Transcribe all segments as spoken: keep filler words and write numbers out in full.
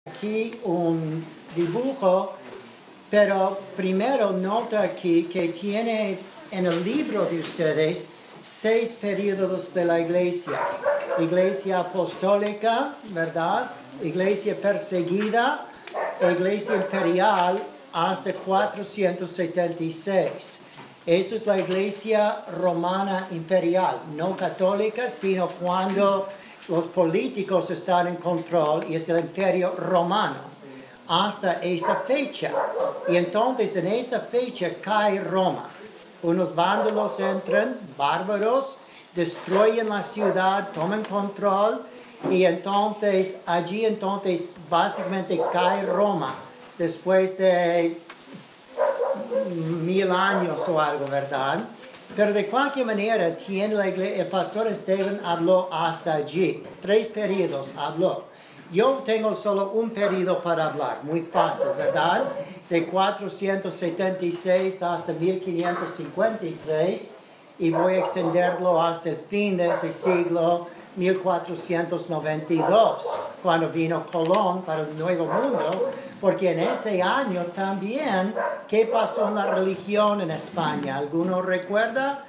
Aquí un dibujo, pero primero nota aquí que tiene en el libro de ustedes seis periodos de la iglesia. Iglesia apostólica, ¿verdad? Iglesia perseguida, iglesia imperial hasta cuatrocientos setenta y seis. Eso es la iglesia romana imperial, no católica, sino cuando los políticos están en control y es el imperio romano hasta esa fecha. Y entonces en esa fecha cae Roma. Unos vándalos entran, bárbaros, destruyen la ciudad, toman control y entonces allí entonces básicamente cae Roma después de mil años o algo, ¿verdad? Pero de cualquier manera, tiene la iglesia, el pastor Esteban habló hasta allí. Tres periodos habló. Yo tengo solo un periodo para hablar, muy fácil, ¿verdad? De cuatrocientos setenta y seis hasta mil quinientos cincuenta y tres, y voy a extenderlo hasta el fin de ese siglo, mil cuatrocientos noventa y dos, cuando vino Colón para el Nuevo Mundo, porque en ese año también, ¿qué pasó en la religión en España? ¿Alguno recuerda?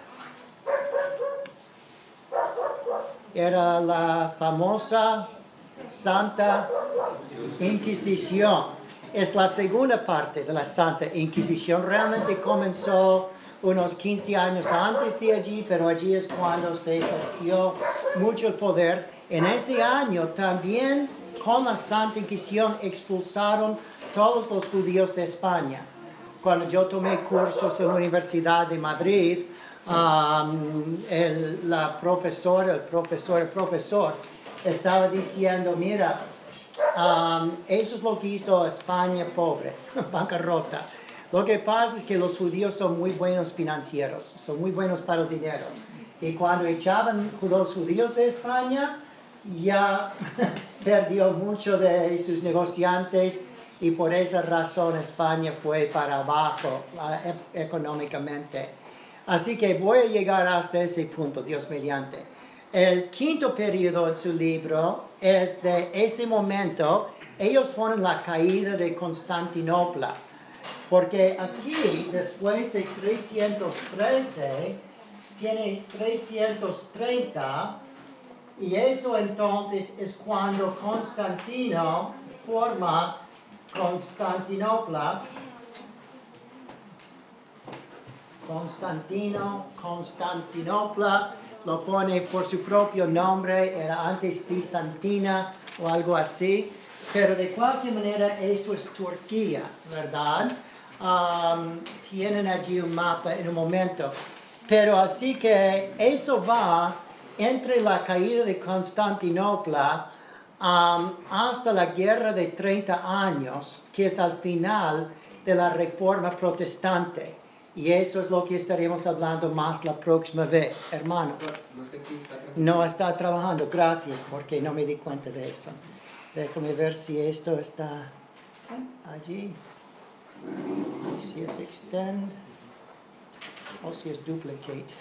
Era la famosa Santa Inquisición. Es la segunda parte de la Santa Inquisición. Realmente comenzó unos quince años antes de allí, pero allí es cuando se ejerció mucho el poder. En ese año también con la Santa Inquisición expulsaron todos los judíos de España. Cuando yo tomé cursos en la Universidad de Madrid, um, el, la profesora, el profesor, el profesor estaba diciendo, mira, um, eso es lo que hizo España pobre, bancarrota. Lo que pasa es que los judíos son muy buenos financieros, son muy buenos para el dinero. Y cuando echaban los judíos de España, ya perdió mucho de sus negociantes y por esa razón España fue para abajo uh, e económicamente. Así que voy a llegar hasta ese punto, Dios mediante. El quinto periodo en su libro es de ese momento, ellos ponen la caída de Constantinopla. Porque aquí, después de trescientos trece, tiene trescientos treinta, y eso entonces es cuando Constantino forma Constantinopla. Constantino, Constantinopla, lo pone por su propio nombre, era antes Bizantina o algo así. Pero de cualquier manera eso es Turquía, ¿verdad? Um, tienen allí un mapa en un momento. Pero así que eso va entre la caída de Constantinopla um, hasta la guerra de treinta años, que es al final de la Reforma Protestante. Y eso es lo que estaremos hablando más la próxima vez, hermano. No está trabajando, gracias, porque no me di cuenta de eso. Déjame ver si esto está allí. Si es extend o si es duplicate.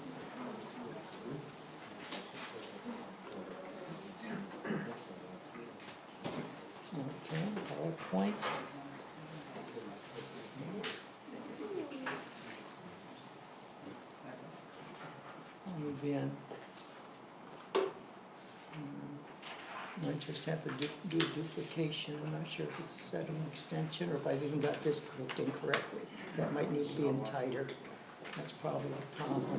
Ok, PowerPoint. Muy bien. I just have to do, do duplication. I'm not sure if it's set an extension or if I've even got this grouped incorrectly. That might need to be in tighter. That's probably a problem.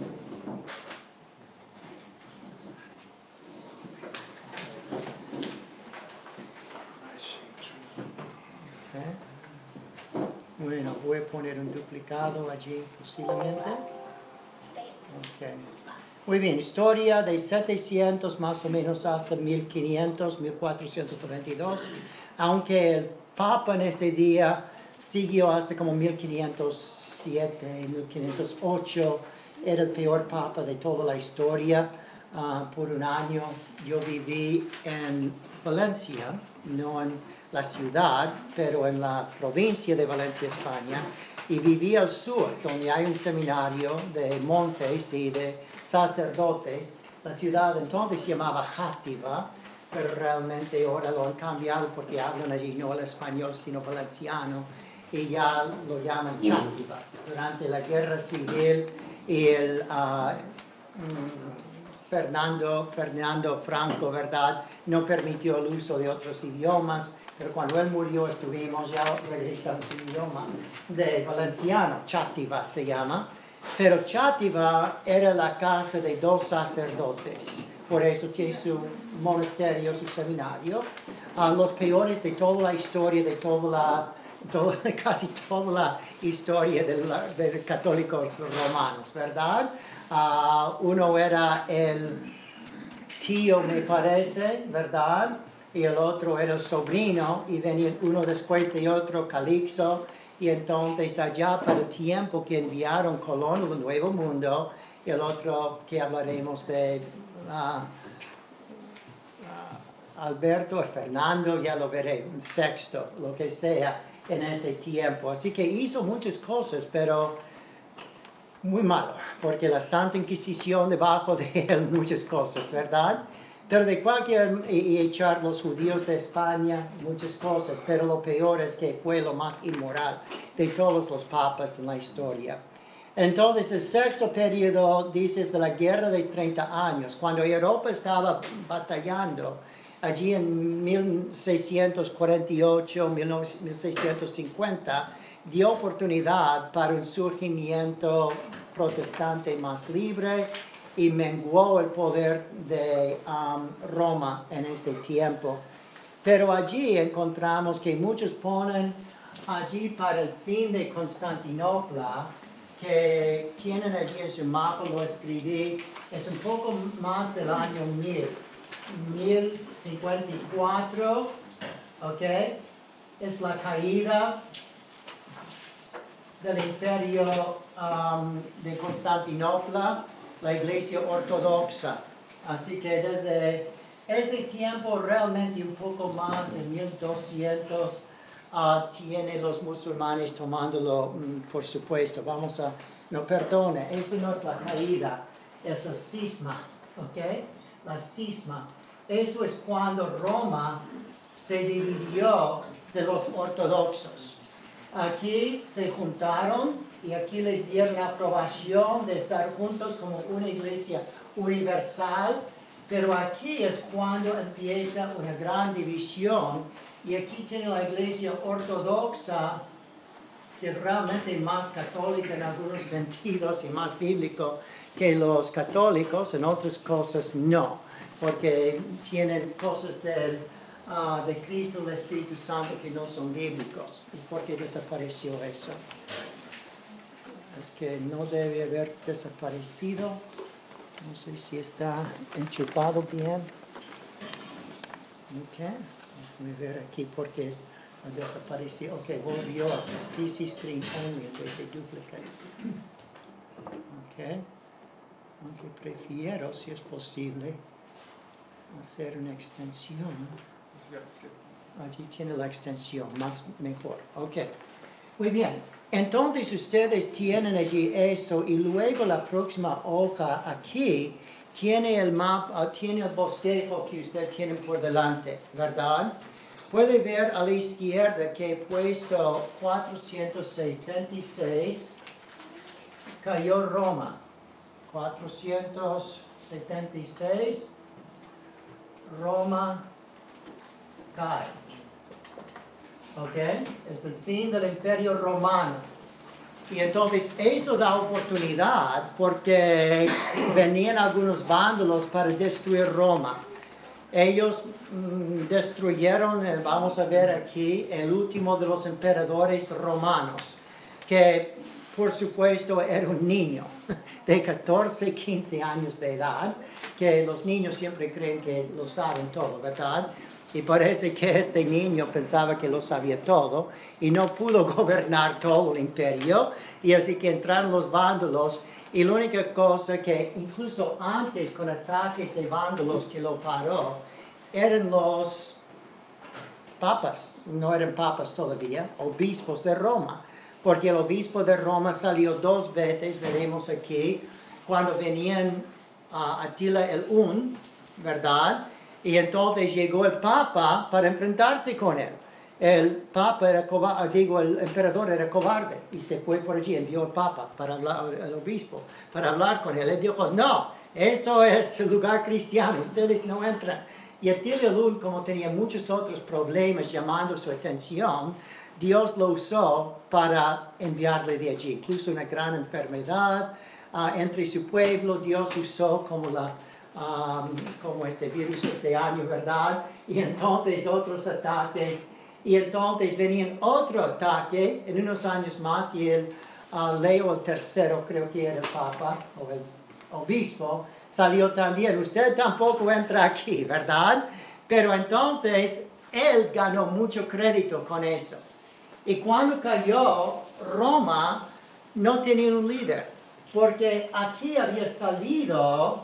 Okay. Bueno, voy a poner un duplicado allí posiblemente. Okay. Muy bien, historia de setecientos más o menos hasta mil quinientos, mil cuatrocientos noventa y dos, aunque el Papa en ese día siguió hasta como mil quinientos siete, mil quinientos ocho, era el peor Papa de toda la historia. Uh, por un año yo viví en Valencia, no en la ciudad, pero en la provincia de Valencia, España, y viví al sur, donde hay un seminario de monjes y de sacerdotes. La ciudad entonces se llamaba Játiva, pero realmente ahora lo han cambiado porque hablan allí no el español sino valenciano y ya lo llaman chátiva. Durante la guerra civil y el uh, Fernando, Fernando Franco, ¿verdad?, no permitió el uso de otros idiomas, pero cuando él murió estuvimos ya regresando al idioma de valenciano, chátiva se llama, pero chátiva era la casa de dos sacerdotes, por eso tiene su monasterio, su seminario. Uh, los peores de toda la historia, de toda la, toda, casi toda la historia de, la, de católicos romanos, ¿verdad? Uh, uno era el tío, me parece, ¿verdad? Y el otro era el sobrino, y venían uno después de otro, Calixto, y entonces allá para el tiempo que enviaron Colón al Nuevo Mundo, y el otro que hablaremos de uh, uh, Alberto, Fernando, ya lo veré, un sexto, lo que sea, en ese tiempo. Así que hizo muchas cosas, pero muy malo, porque la Santa Inquisición debajo de él muchas cosas, ¿verdad? Pero de cualquier, y, y echar los judíos de España, muchas cosas, pero lo peor es que fue lo más inmoral de todos los papas en la historia. Entonces, el sexto periodo, dices, de la guerra de treinta años, cuando Europa estaba batallando, allí en mil seiscientos cuarenta y ocho, mil seiscientos cincuenta, dio oportunidad para un surgimiento protestante más libre y menguó el poder de um, Roma en ese tiempo. Pero allí encontramos que muchos ponen allí para el fin de Constantinopla, que tienen allí en su mapa, lo escribí, es un poco más del año mil, mil cincuenta y cuatro, ¿ok? Es la caída del imperio um, de Constantinopla, la iglesia ortodoxa. Así que desde ese tiempo realmente un poco más, en mil doscientos, uh, tiene los musulmanes tomándolo, um, por supuesto. Vamos a, no, perdone, eso no es la caída, es el cisma, ¿ok? La cisma. Eso es cuando Roma se dividió de los ortodoxos. Aquí se juntaron y aquí les dieron la aprobación de estar juntos como una iglesia universal, pero aquí es cuando empieza una gran división y aquí tiene la iglesia ortodoxa, que es realmente más católica en algunos sentidos y más bíblico que los católicos, en otras cosas no, porque tienen cosas del Uh, de Cristo, el Espíritu Santo, que no son bíblicos. ¿Y por qué desapareció eso? Es que no debe haber desaparecido. No sé si está enchufado bien. Ok. Déjame ver aquí por qué desapareció. Ok, volvió a P C Stream Only en vez de Duplicate. Ok. Aunque prefiero, si es posible, hacer una extensión. Allí tiene la extensión, más mejor. Ok, muy bien. Entonces ustedes tienen allí eso y luego la próxima hoja aquí tiene el mapa, tiene el bosquejo que ustedes tienen por delante, ¿verdad? Puede ver a la izquierda que he puesto cuatrocientos setenta y seis, cayó Roma. cuatrocientos setenta y seis, Roma cae. ¿Ok? Es el fin del imperio romano. Y entonces eso da oportunidad porque venían algunos vándalos para destruir Roma. Ellos mm, destruyeron, eh, vamos a ver aquí, el último de los emperadores romanos, que por supuesto era un niño de catorce, quince años de edad, que los niños siempre creen que lo saben todo, ¿verdad? Y parece que este niño pensaba que lo sabía todo y no pudo gobernar todo el imperio. Y así que entraron los vándalos y la única cosa que incluso antes con ataques de vándalos que lo paró eran los papas, no eran papas todavía, obispos de Roma. Porque el obispo de Roma salió dos veces, veremos aquí, cuando venían a uh, Atila el Un, ¿verdad? Y entonces llegó el Papa para enfrentarse con él. El Papa era cobarde, digo, el emperador era cobarde y se fue por allí, envió al Papa para hablar, al obispo, para hablar con él. Él dijo, no, esto es el lugar cristiano, ustedes no entran. Y Attilio Lund, como tenía muchos otros problemas llamando su atención, Dios lo usó para enviarle de allí. Incluso una gran enfermedad uh, entre su pueblo, Dios usó como, la, um, como este virus este año, ¿verdad? Y entonces otros ataques. Y entonces venía otro ataque en unos años más y el uh, Leo el tercero, creo que era el Papa o el obispo, salió también. Usted tampoco entra aquí, ¿verdad? Pero entonces él ganó mucho crédito con eso. Y cuando cayó Roma, no tenía un líder, porque aquí había salido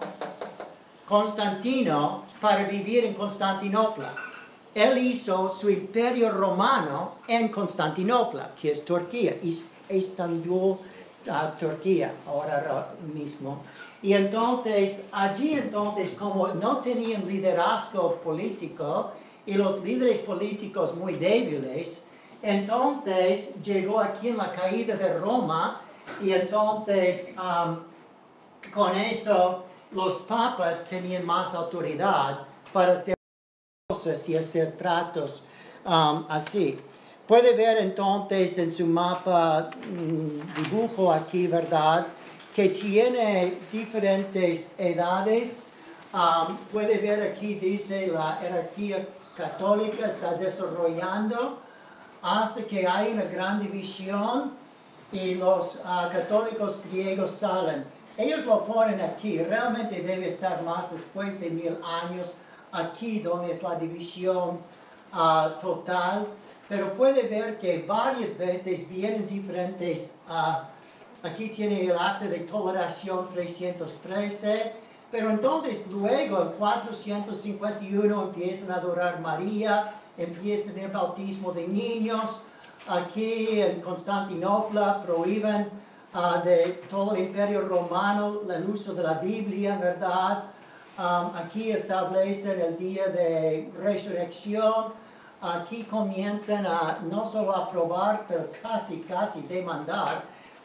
Constantino para vivir en Constantinopla. Él hizo su imperio romano en Constantinopla, que es Turquía, Estambul, uh, Turquía, ahora mismo. Y entonces, allí entonces, como no tenían liderazgo político y los líderes políticos muy débiles, entonces llegó aquí en la caída de Roma y entonces um, con eso los papas tenían más autoridad para hacer cosas y hacer tratos um, así. Puede ver entonces en su mapa, um, dibujo aquí, ¿verdad?, que tiene diferentes edades. Um, puede ver aquí, dice, la jerarquía católica está desarrollando hasta que hay una gran división y los uh, católicos griegos salen. Ellos lo ponen aquí, realmente debe estar más después de mil años aquí donde es la división uh, total, pero puede ver que varias veces vienen diferentes, uh, aquí tiene el acta de toleración trescientos trece, pero entonces luego en cuatrocientos cincuenta y uno empiezan a adorar a María, empieza a tener bautismo de niños. Aquí en Constantinopla prohíben uh, de todo el imperio romano el uso de la Biblia, ¿verdad? Um, aquí establecen el día de resurrección. Aquí comienzan a no solo aprobar, pero casi, casi demandar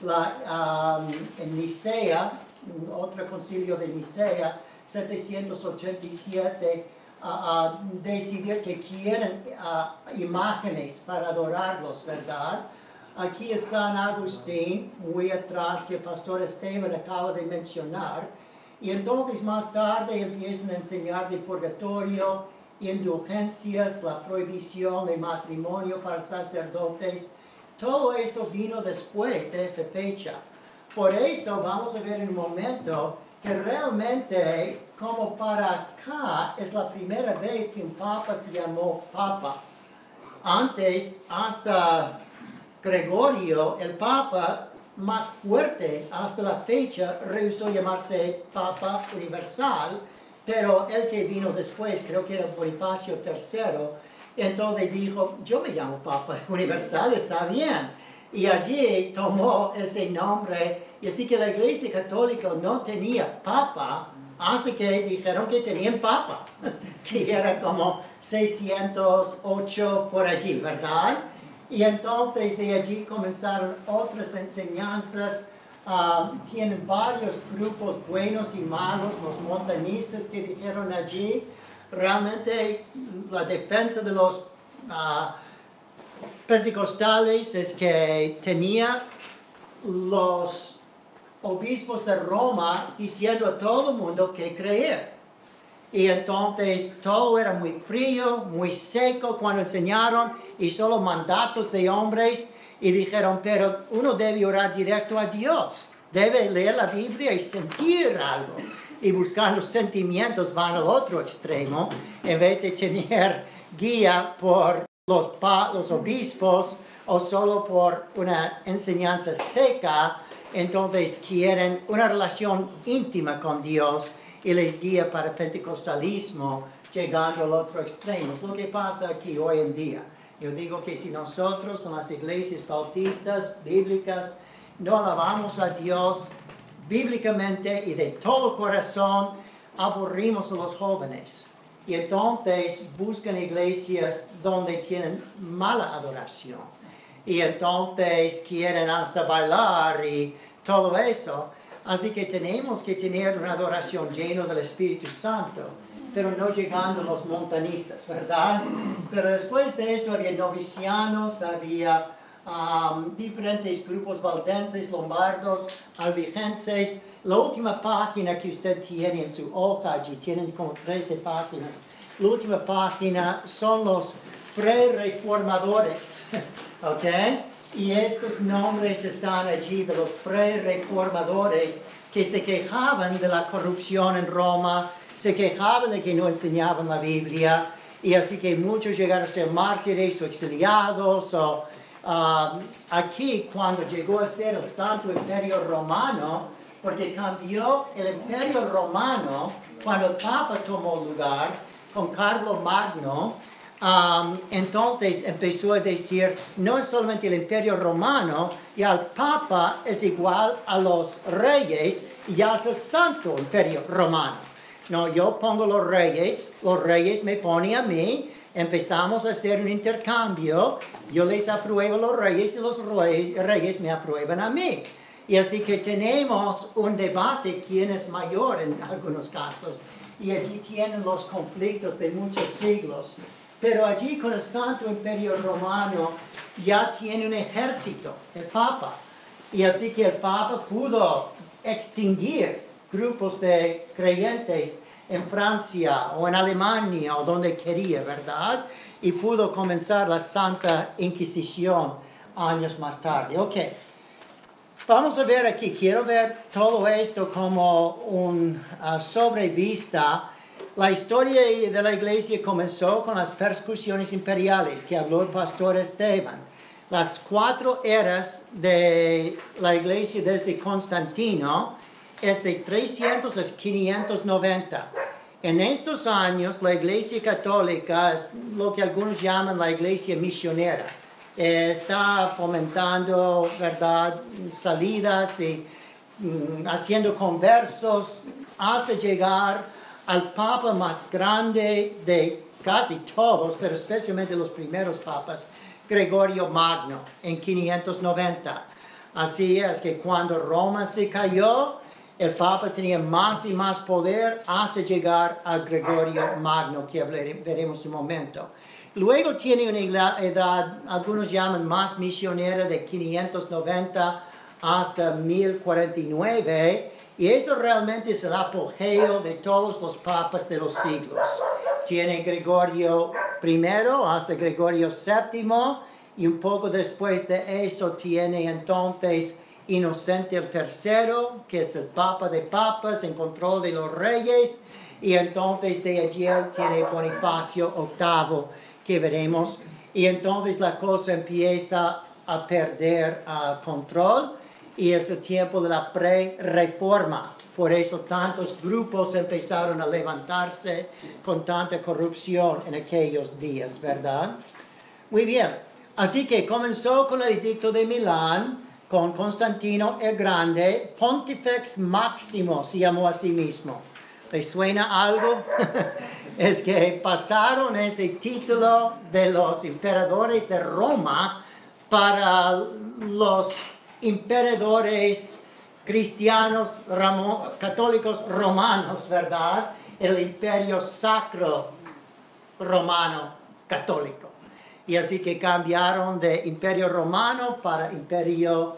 la, um, en Nicea, otro concilio de Nicea, setecientos ochenta y siete, a uh, uh, decidir que quieren uh, imágenes para adorarlos, ¿verdad? Aquí es San Agustín, muy atrás, que el pastor Esteban acaba de mencionar. Y entonces más tarde empiezan a enseñar de purgatorio, indulgencias, la prohibición de matrimonio para sacerdotes. Todo esto vino después de esa fecha. Por eso vamos a ver en un momento que realmente, como para acá, es la primera vez que un papa se llamó papa. Antes, hasta Gregorio, el papa más fuerte hasta la fecha, rehusó llamarse papa universal, pero el que vino después, creo que era Bonifacio tercero, entonces dijo, yo me llamo papa universal, está bien. Y allí tomó ese nombre, y así que la Iglesia Católica no tenía papa hasta que dijeron que tenían papa, que era como seiscientos ocho por allí, ¿verdad? Y entonces de allí comenzaron otras enseñanzas. Uh, tienen varios grupos buenos y malos, los montañistas que dijeron allí. Realmente la defensa de los uh, pentecostales es que tenía los obispos de Roma diciendo a todo el mundo que creer. Y entonces todo era muy frío, muy seco cuando enseñaron y solo mandatos de hombres. Y dijeron, pero uno debe orar directo a Dios. Debe leer la Biblia y sentir algo. Y buscar los sentimientos van al otro extremo. En vez de tener guía por los, pa los obispos o solo por una enseñanza seca, entonces quieren una relación íntima con Dios y les guía para el pentecostalismo, llegando al otro extremo. Es lo que pasa aquí hoy en día. Yo digo que si nosotros en las iglesias bautistas, bíblicas, no alabamos a Dios bíblicamente y de todo corazón, aburrimos a los jóvenes. Y entonces buscan iglesias donde tienen mala adoración. Y entonces quieren hasta bailar y todo eso. Así que tenemos que tener una adoración llena del Espíritu Santo, pero no llegando a los montanistas, ¿verdad? Pero después de esto había novicianos, había um, diferentes grupos valdenses, lombardos, albigenses. La última página que usted tiene en su hoja, allí tienen como trece páginas. La última página son los pre-reformadores, ¿ok? Y estos nombres están allí de los pre-reformadores que se quejaban de la corrupción en Roma, se quejaban de que no enseñaban la Biblia, y así que muchos llegaron a ser mártires o exiliados. O, uh, aquí, cuando llegó a ser el Santo Imperio Romano, porque cambió el Imperio Romano cuando el Papa tomó lugar con Carlo Magno. Um, entonces empezó a decir, no es solamente el Imperio Romano, y al Papa es igual a los reyes, y ya es el Santo Imperio Romano. No, yo pongo los reyes, los reyes me ponen a mí, empezamos a hacer un intercambio, yo les apruebo a los reyes y los reyes, reyes me aprueban a mí. Y así que tenemos un debate quién es mayor en algunos casos, y allí tienen los conflictos de muchos siglos. Pero allí con el Santo Imperio Romano ya tiene un ejército, el Papa. Y así que el Papa pudo extinguir grupos de creyentes en Francia o en Alemania o donde quería, ¿verdad? Y pudo comenzar la Santa Inquisición años más tarde. Ok, vamos a ver aquí, quiero ver todo esto como una uh, sobrevista. La historia de la iglesia comenzó con las persecuciones imperiales que habló el pastor Esteban. Las cuatro eras de la iglesia desde Constantino es de trescientos a quinientos noventa. En estos años la iglesia católica es lo que algunos llaman la iglesia misionera. Está fomentando, ¿verdad?, salidas y mm, haciendo conversos hasta llegar al papa más grande de casi todos, pero especialmente los primeros papas, Gregorio Magno, en quinientos noventa. Así es que cuando Roma se cayó, el papa tenía más y más poder hasta llegar a Gregorio Magno, que veremos un momento. Luego tiene una edad, algunos llaman más misionera, de quinientos noventa hasta mil cuarenta y nueve, y eso realmente es el apogeo de todos los papas de los siglos. Tiene Gregorio primero hasta Gregorio séptimo, y un poco después de eso tiene entonces Inocente el tercero, que es el papa de papas en control de los reyes, y entonces de allí él tiene Bonifacio octavo, que veremos, y entonces la cosa empieza a perder uh, control, y es el tiempo de la pre-reforma. Por eso tantos grupos empezaron a levantarse con tanta corrupción en aquellos días, ¿verdad? Muy bien, así que comenzó con el edicto de Milán, con Constantino el Grande. Pontifex Máximo se llamó a sí mismo. ¿Le suena algo? Es que pasaron ese título de los emperadores de Roma para los emperadores cristianos ramo, católicos romanos, ¿verdad? El imperio sacro romano católico. Y así que cambiaron de imperio romano para imperio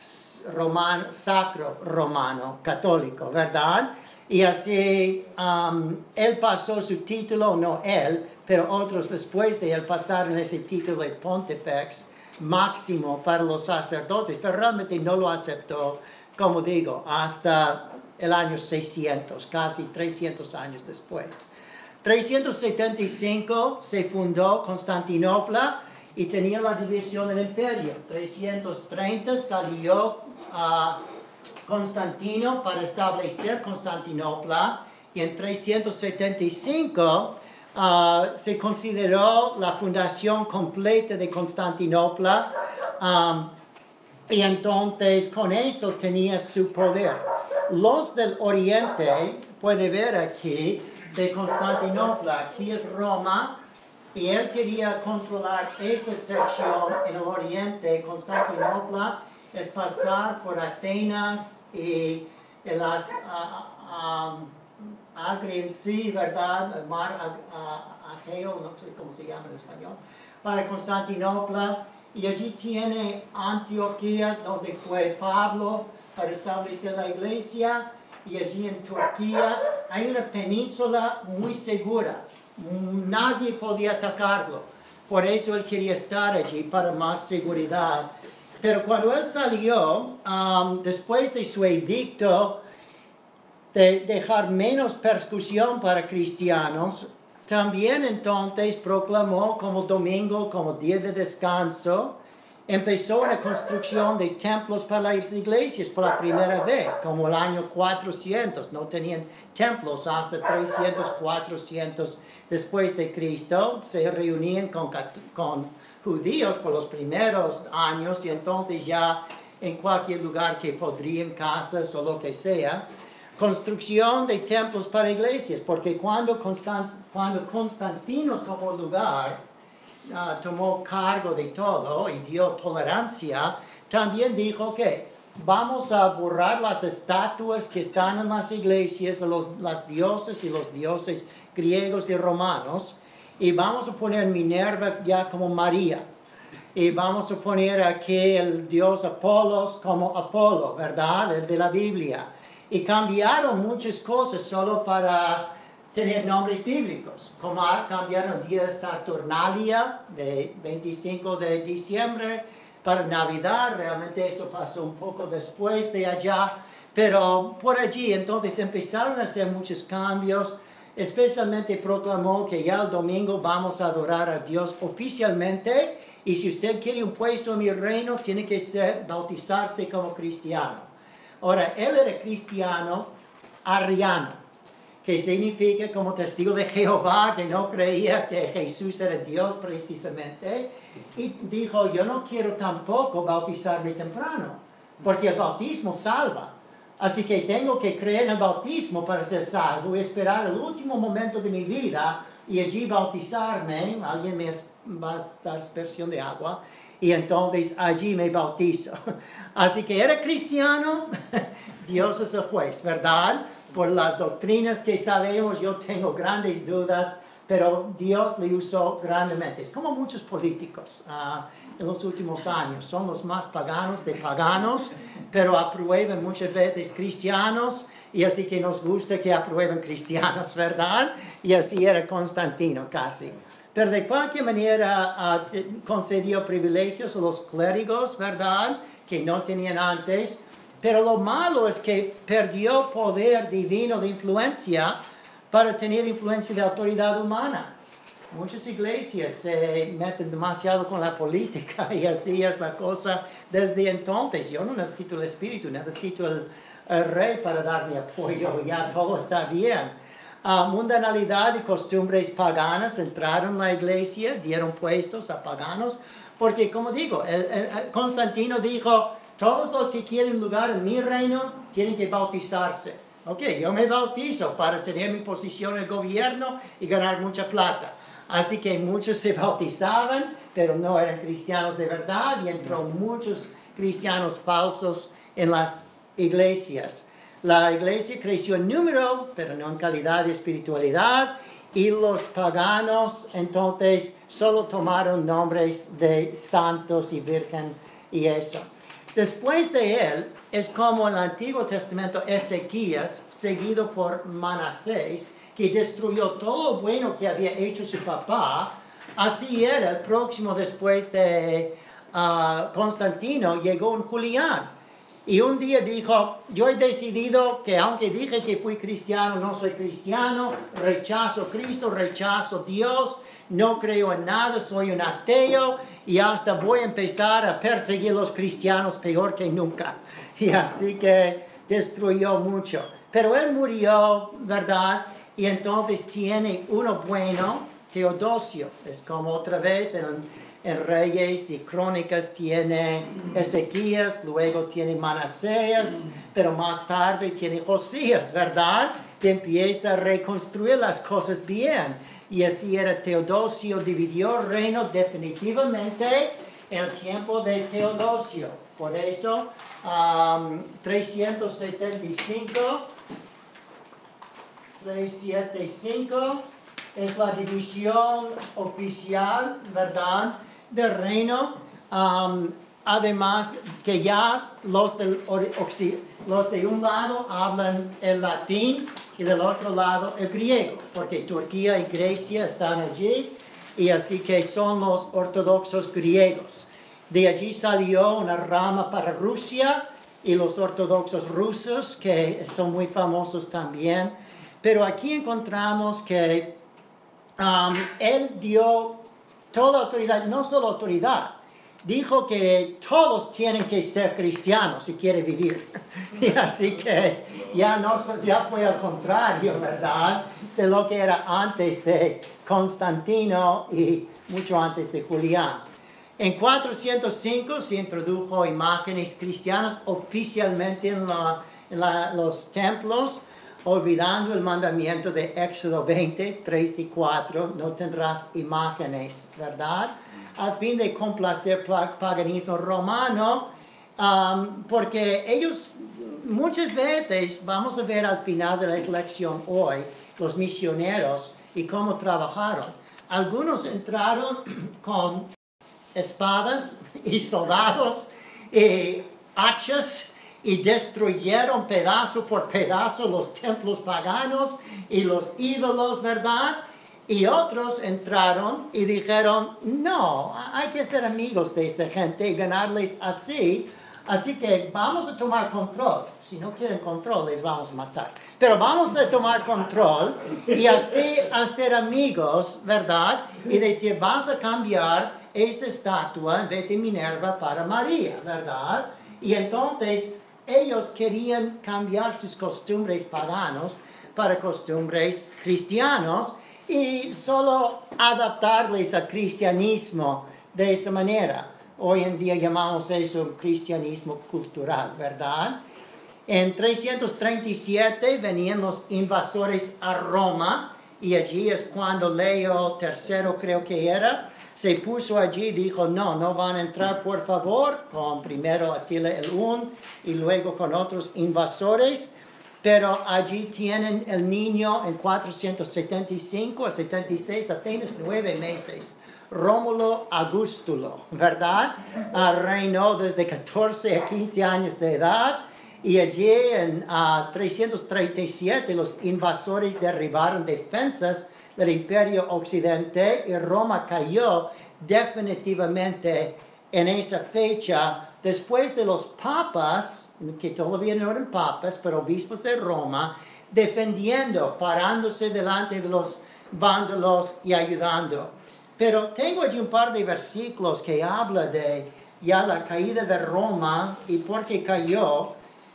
romano, sacro romano católico, ¿verdad? Y así um, él pasó su título, no él, pero otros después de él pasaron ese título de Pontifex Máximo para los sacerdotes, pero realmente no lo aceptó, como digo, hasta el año seiscientos, casi trescientos años después. trescientos setenta y cinco se fundó Constantinopla y tenía la división del imperio. trescientos treinta salió a uh, Constantino para establecer Constantinopla, y en trescientos setenta y cinco uh, se consideró la fundación completa de Constantinopla, um, y entonces con eso tenía su poder. Los del oriente, puede ver aquí, de Constantinopla, aquí es Roma, y él quería controlar esta sección en el oriente. Constantinopla es pasar por Atenas y en las uh, um, Agria en sí, ¿verdad? El mar uh, Ageo, no sé cómo se llama en español, para Constantinopla. Y allí tiene Antioquía, donde fue Pablo para establecer la iglesia. Y allí en Turquía hay una península muy segura. Nadie podía atacarlo. Por eso él quería estar allí para más seguridad. Pero cuando él salió, um, después de su edicto de dejar menos persecución para cristianos, también entonces proclamó como domingo, como día de descanso. Empezó la construcción de templos para las iglesias por la primera vez, como el año cuatrocientos. No tenían templos hasta trescientos, cuatrocientos después de Cristo. Se reunían con, con judíos por los primeros años y entonces ya en cualquier lugar que podrían, casas o lo que sea. Construcción de templos para iglesias, porque cuando, Constant, cuando Constantino tomó lugar, Uh, tomó cargo de todo y dio tolerancia, también dijo que vamos a borrar las estatuas que están en las iglesias de los las dioses y los dioses griegos y romanos, y vamos a poner Minerva ya como María, y vamos a poner aquí el dios Apolos como Apolo, ¿verdad? El de la Biblia. Y cambiaron muchas cosas solo para tener nombres bíblicos, como cambiaron el día de Saturnalia, de veinticinco de diciembre, para Navidad. Realmente esto pasó un poco después de allá, pero por allí entonces empezaron a hacer muchos cambios. Especialmente proclamó que ya el domingo vamos a adorar a Dios oficialmente, y si usted quiere un puesto en mi reino, tiene que ser, bautizarse como cristiano. Ahora, él era cristiano arriano, que significa como testigo de Jehová, que no creía que Jesús era Dios precisamente, y dijo, yo no quiero tampoco bautizarme temprano, porque el bautismo salva. Así que tengo que creer en el bautismo para ser salvo y esperar el último momento de mi vida y allí bautizarme. Alguien me va a dar aspersión de agua y entonces allí me bautizo. Así que era cristiano, Dios es el juez, ¿verdad? Por las doctrinas que sabemos, yo tengo grandes dudas, pero Dios le usó grandemente. Es como muchos políticos uh, en los últimos años. Son los más paganos de paganos, pero aprueban muchas veces cristianos, y así que nos gusta que aprueben cristianos, ¿verdad? Y así era Constantino casi. Pero de cualquier manera uh, concedió privilegios a los clérigos, ¿verdad? Que no tenían antes. Pero lo malo es que perdió poder divino de influencia para tener influencia de autoridad humana. Muchas iglesias se meten demasiado con la política y así es la cosa desde entonces. Yo no necesito el Espíritu, necesito el, el Rey para dar mi apoyo, ya todo está bien. Uh, mundanalidad y costumbres paganas entraron en la iglesia, dieron puestos a paganos, porque como digo, el, el, Constantino dijo, todos los que quieren lugar en mi reino tienen que bautizarse. Ok, yo me bautizo para tener mi posición en el gobierno y ganar mucha plata. Así que muchos se bautizaban, pero no eran cristianos de verdad, y entró muchos cristianos falsos en las iglesias. La iglesia creció en número, pero no en calidad de espiritualidad, y los paganos entonces solo tomaron nombres de santos y virgen y eso. Después de él, es como en el Antiguo Testamento Ezequías, seguido por Manasés, que destruyó todo lo bueno que había hecho su papá. Así era el próximo después de uh, Constantino, llegó un Julián. Y un día dijo, yo he decidido que aunque dije que fui cristiano, no soy cristiano, rechazo Cristo, rechazo Dios, no creo en nada, soy un ateo, y hasta voy a empezar a perseguir a los cristianos peor que nunca. Y así que destruyó mucho. Pero él murió, ¿verdad? Y entonces tiene uno bueno, Teodosio. Es como otra vez en, en Reyes y Crónicas tiene Ezequías, luego tiene Manasés, pero más tarde tiene Josías, ¿verdad? empieza a reconstruir las cosas bien. Y así era Teodosio, dividió el reino definitivamente en el tiempo de Teodosio. Por eso, um, trescientos setenta y cinco, trescientos setenta y cinco es la división oficial, ¿verdad?, del reino. Um, además, que ya los, del, los de un lado hablan el latín y del otro lado el griego, porque Turquía y Grecia están allí, y así que son los ortodoxos griegos. De allí salió una rama para Rusia y los ortodoxos rusos, que son muy famosos también. Pero aquí encontramos que um, él dio toda autoridad, no solo autoridad, dijo que todos tienen que ser cristianos si quieren vivir. Y así que ya, no, ya fue al contrario, ¿verdad?, de lo que era antes de Constantino y mucho antes de Julián. En cuatrocientos cinco se introdujo imágenes cristianas oficialmente en, la, en la, los templos, olvidando el mandamiento de Éxodo veinte, tres y cuatro, no tendrás imágenes, ¿verdad?, a fin de complacer el paganismo romano, um, porque ellos muchas veces, vamos a ver al final de la lección hoy, los misioneros y cómo trabajaron. Algunos entraron con espadas y soldados y hachas y destruyeron pedazo por pedazo los templos paganos y los ídolos, ¿verdad? Y otros entraron y dijeron, no, hay que ser amigos de esta gente y ganarles así. Así que vamos a tomar control. Si no quieren control, les vamos a matar. Pero vamos a tomar control y así hacer amigos, ¿verdad? Y decir, vas a cambiar esta estatua en vez de Minerva para María, ¿verdad? Y entonces ellos querían cambiar sus costumbres paganos para costumbres cristianos y solo adaptarles al cristianismo de esa manera. Hoy en día llamamos eso cristianismo cultural, ¿verdad? En trescientos treinta y siete venían los invasores a Roma, y allí es cuando Leo tercero, creo que era, se puso allí y dijo, no, no van a entrar, por favor, con primero Atila el Hun y luego con otros invasores. Pero allí tienen el niño en cuatrocientos setenta y cinco a setenta y seis, apenas nueve meses. Rómulo Augustulo, ¿verdad? Uh, reinó desde catorce a quince años de edad. Y allí en uh, trescientos treinta y siete los invasores derribaron defensas del Imperio Occidente y Roma cayó definitivamente en esa fecha. Después de los papas, que todavía no eran papas, pero obispos de Roma, defendiendo, parándose delante de los vándalos y ayudando. Pero tengo allí un par de versículos que habla de ya la caída de Roma y por qué cayó.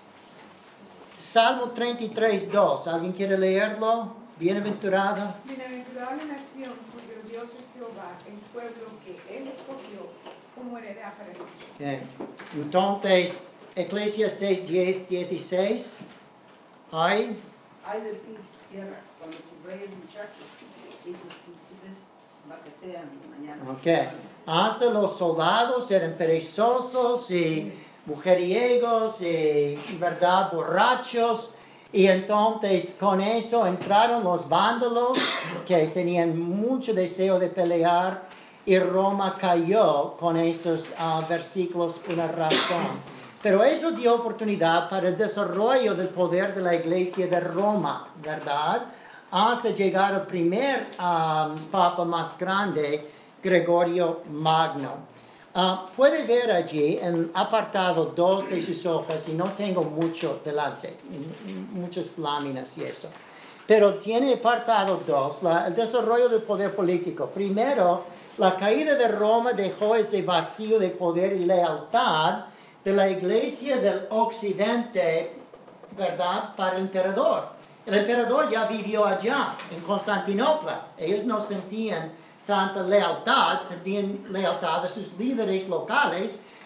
Salmo treinta y tres, dos. ¿Alguien quiere leerlo? Bienaventurada. Bienaventurada la nación cuyo Dios es Jehová, el pueblo que Él escogió como heredad para sí. Okay. Entonces, Eclesiastés diez, dieciséis. Ay. Ay de ti, tierra, cuando tu rey es muchacho y tus príncipes baquetean mañana. Ok. Hasta los soldados eran perezosos y mujeriegos y, ¿verdad?, borrachos. Y entonces con eso entraron los vándalos que tenían mucho deseo de pelear y Roma cayó con esos uh, versículos una razón. Pero eso dio oportunidad para el desarrollo del poder de la iglesia de Roma, ¿verdad? Hasta llegar al primer um, papa más grande, Gregorio Magno. Uh, puede ver allí en apartado dos de sus hojas, y no tengo mucho delante, muchas láminas y eso. Pero tiene apartado dos, el desarrollo del poder político. Primero, la caída de Roma dejó ese vacío de poder y lealtad de la iglesia del occidente, ¿verdad?, para el emperador. El emperador ya vivió allá, en Constantinopla. Ellos no sentían tanta lealtad, sentían lealtad a sus líderes locales,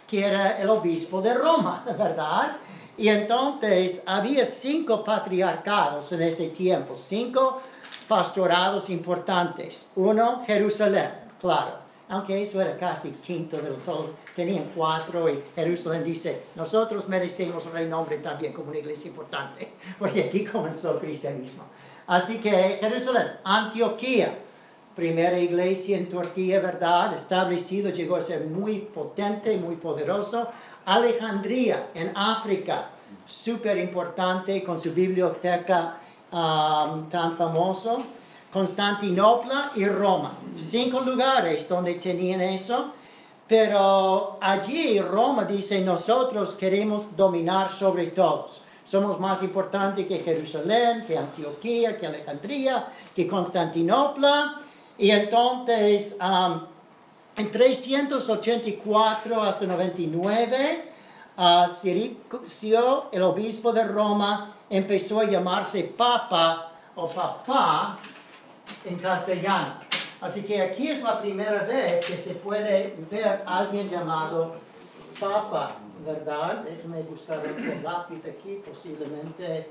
que era el obispo de Roma, ¿verdad? Y entonces había cinco patriarcados en ese tiempo, cinco pastorados importantes. Uno, Jerusalén, claro, aunque eso era casi quinto de todos, tenían cuatro y Jerusalén dice, nosotros merecemos renombre también como una iglesia importante, porque aquí comenzó el cristianismo. Así que Jerusalén, Antioquía, primera iglesia en Turquía, ¿verdad? Establecido, llegó a ser muy potente, muy poderoso. Alejandría, en África, súper importante, con su biblioteca um, tan famoso. Constantinopla y Roma, cinco lugares donde tenían eso. Pero allí Roma dice, nosotros queremos dominar sobre todos. Somos más importantes que Jerusalén, que Antioquía, que Alejandría, que Constantinopla. Y entonces, um, en trescientos ochenta y cuatro hasta noventa y nueve, uh, Siricio, el obispo de Roma, empezó a llamarse Papa o Papá en castellano. Así que aquí es la primera vez que se puede ver a alguien llamado Papa, ¿verdad? Déjame buscar otro lápiz aquí, posiblemente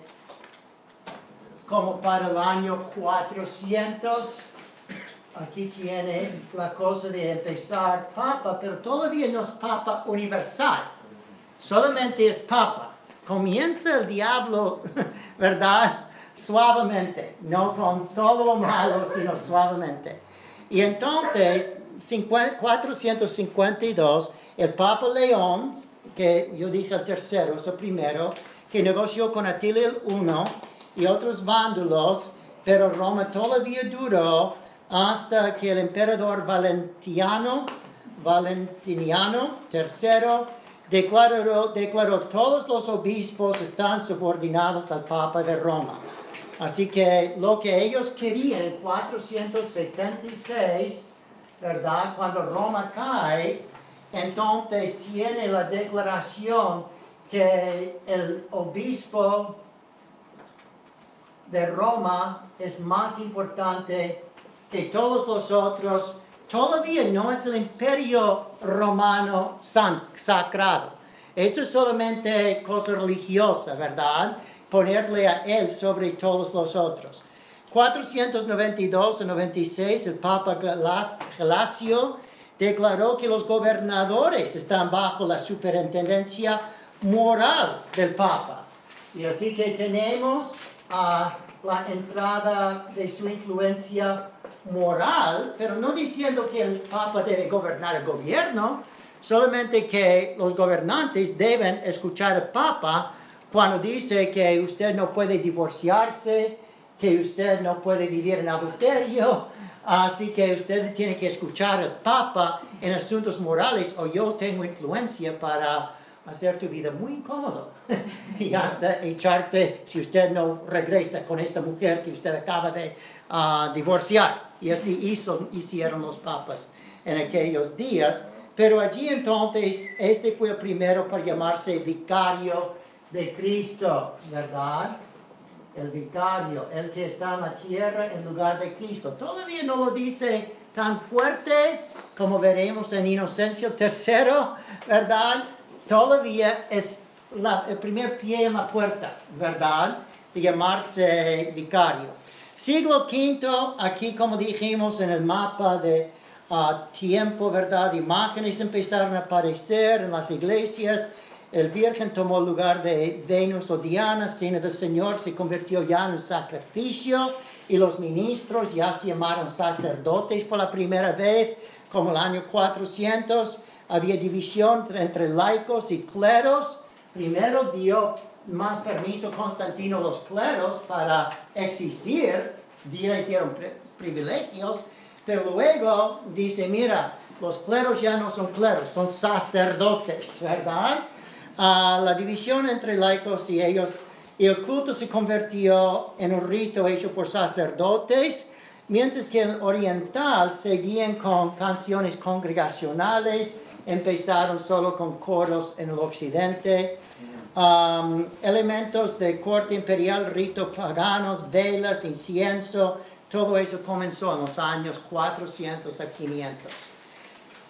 como para el año cuatrocientos. Aquí tiene la cosa de empezar Papa, pero todavía no es Papa universal. Solamente es Papa. Comienza el diablo, ¿verdad? Suavemente, no con todo lo malo, sino suavemente. Y entonces, cuatrocientos cincuenta y dos, el Papa León, que yo dije el tercero, es el primero, que negoció con Atilio el Uno y otros vándalos, pero Roma todavía duró hasta que el emperador Valentiniano, Valentiniano tercero declaró, declaró todos los obispos están subordinados al Papa de Roma. Así que lo que ellos querían en cuatrocientos setenta y seis, ¿verdad? Cuando Roma cae, entonces tiene la declaración que el obispo de Roma es más importante que todos los otros. Todavía no es el imperio romano sacrado. Esto es solamente cosa religiosa, ¿verdad? Ponerle a él sobre todos los otros. cuatrocientos noventa y dos a noventa y seis, el Papa Gelasio declaró que los gobernadores están bajo la superintendencia moral del Papa. Y así que tenemos uh, la entrada de su influencia moral, pero no diciendo que el Papa debe gobernar el gobierno, solamente que los gobernantes deben escuchar al Papa cuando dice que usted no puede divorciarse, que usted no puede vivir en adulterio, así que usted tiene que escuchar al Papa en asuntos morales o yo tengo influencia para hacer tu vida muy incómoda y hasta echarte si usted no regresa con esa mujer que usted acaba de uh, divorciar. Y así hizo, hicieron los papas en aquellos días. Pero allí entonces, este fue el primero para llamarse vicario de Cristo, ¿verdad? El vicario, el que está en la tierra en lugar de Cristo. Todavía no lo dice tan fuerte como veremos en Inocencio tercero, ¿verdad? Todavía es la, el primer pie en la puerta, ¿verdad? De llamarse vicario. Siglo quinto, aquí como dijimos en el mapa de uh, tiempo, ¿verdad? Imágenes empezaron a aparecer en las iglesias. El Virgen tomó el lugar de Venus o Diana, Cena del Señor se convirtió ya en sacrificio y los ministros ya se llamaron sacerdotes por la primera vez, como el año cuatrocientos. Había división entre laicos y cleros. Primero dio más permiso Constantino a los cleros para existir, les dieron privilegios, pero luego dice, mira, los cleros ya no son cleros, son sacerdotes, ¿verdad? Uh, la división entre laicos y ellos, y el culto se convirtió en un rito hecho por sacerdotes, mientras que el oriental seguían con canciones congregacionales, empezaron solo con coros en el occidente. Um, elementos de corte imperial, ritos paganos, velas, incienso, todo eso comenzó en los años cuatrocientos a quinientos.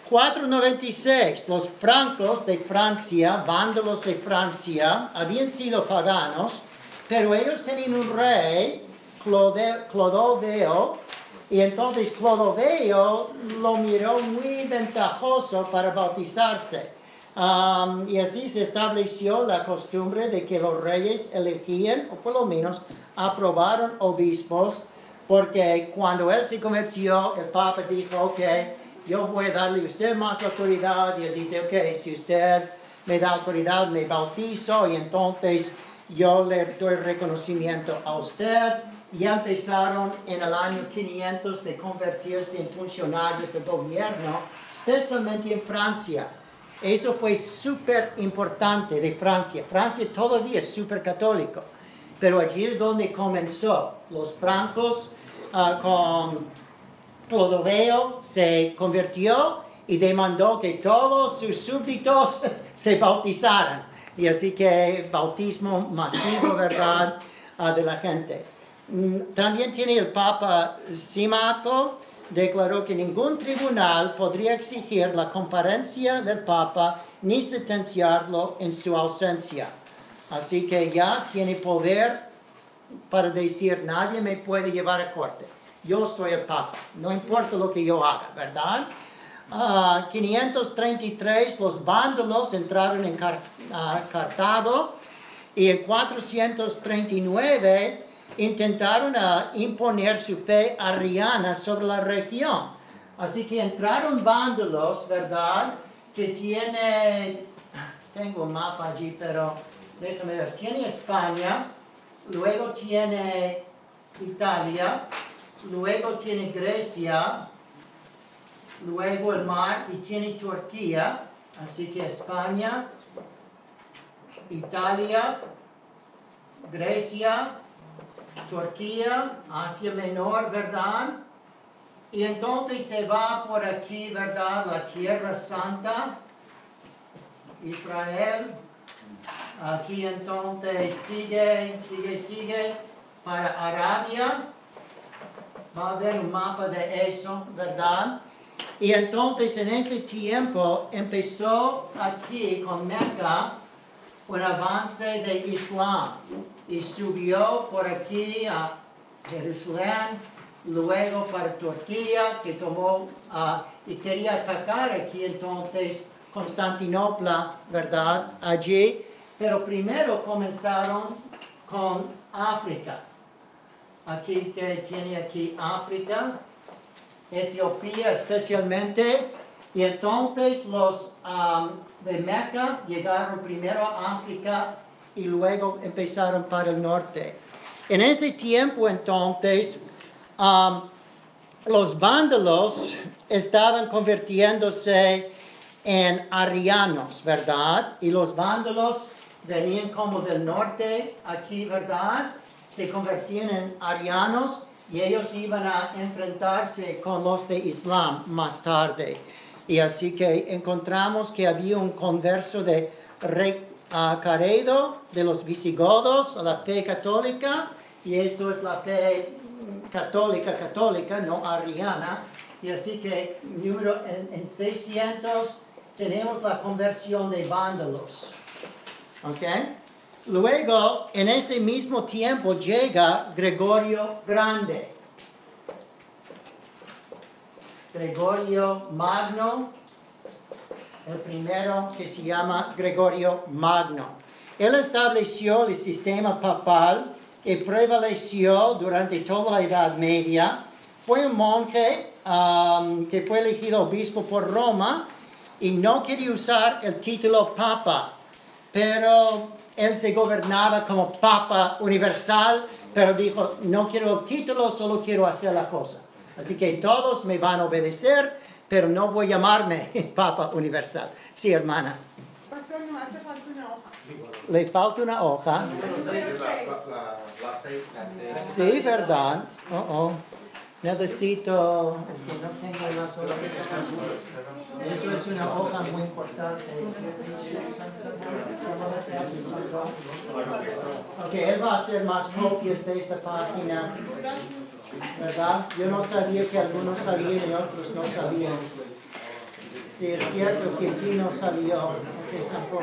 cuatrocientos noventa y seis, los francos de Francia, vándalos de Francia, habían sido paganos, pero ellos tenían un rey, Clode- Clodoveo, y entonces Clodoveo lo miró muy ventajoso para bautizarse. Um, y así se estableció la costumbre de que los reyes elegían, o por lo menos aprobaron obispos, porque cuando él se convirtió, el Papa dijo, ok, yo voy a darle a usted más autoridad, y él dice, ok, si usted me da autoridad, me bautizo, y entonces yo le doy reconocimiento a usted. Ya empezaron en el año quinientos de convertirse en funcionarios del gobierno, especialmente en Francia. Eso fue súper importante de Francia. Francia todavía es súper católico, pero allí es donde comenzó. Los francos uh, con Clodoveo se convirtió y demandó que todos sus súbditos se bautizaran. Y así que bautismo masivo, ¿verdad?, uh, de la gente. Mm, También tiene el Papa Símaco, declaró que ningún tribunal podría exigir la comparencia del Papa ni sentenciarlo en su ausencia. Así que ya tiene poder para decir, nadie me puede llevar a corte. Yo soy el Papa, no importa lo que yo haga, ¿verdad? Uh, quinientos treinta y tres, los vándalos entraron en Car uh, Cartago, y en cuatrocientos treinta y nueve intentaron uh, imponer su fe arriana sobre la región. Así que entraron vándalos, ¿verdad? Que tiene, tengo un mapa allí, pero déjame ver, tiene España, luego tiene Italia, luego tiene Grecia, luego el mar, y tiene Turquía. Así que España, Italia, Grecia, Turquía, Asia Menor, ¿verdad? Y entonces se va por aquí, ¿verdad? La Tierra Santa, Israel. Aquí entonces sigue, sigue, sigue para Arabia. Va a haber un mapa de eso, ¿verdad? Y entonces en ese tiempo empezó aquí con Meca un avance de Islam. Y subió por aquí a Jerusalén, luego para Turquía, que tomó uh, y quería atacar aquí entonces Constantinopla, ¿verdad? Allí. Pero primero comenzaron con África. Aquí que tiene aquí África, Etiopía especialmente. Y entonces los um, de Meca llegaron primero a África y luego empezaron para el norte. En ese tiempo entonces, um, los vándalos estaban convirtiéndose en arianos, ¿verdad? Y los vándalos venían como del norte, aquí, ¿verdad? Se convertían en arianos y ellos iban a enfrentarse con los de Islam más tarde. Y así que encontramos que había un converso de Rey uh, Caredo de los visigodos a la fe católica, y esto es la fe católica, católica, no ariana. Y así que número, en, en seiscientos tenemos la conversión de vándalos. ¿Ok? Luego, en ese mismo tiempo llega Gregorio Grande. Gregorio Magno, el primero que se llama Gregorio Magno. Él estableció el sistema papal y prevaleció durante toda la Edad Media. Fue un monje um, que fue elegido obispo por Roma y no quería usar el título papa, pero él se gobernaba como papa universal, pero dijo, no quiero el título, solo quiero hacer la cosa. Así que todos me van a obedecer, pero no voy a llamarme Papa Universal. Sí, hermana. Pastor, nos hace falta una hoja. Le falta una hoja. Sí, ¿verdad? Oh, oh. Necesito, es que no tengo las hojas. Esto es una hoja muy importante. Ok, él va a hacer más copias de esta página. ¿Verdad? Yo no sabía que algunos salían y otros no salían. Sí, es cierto que aquí no salió, porque tampoco.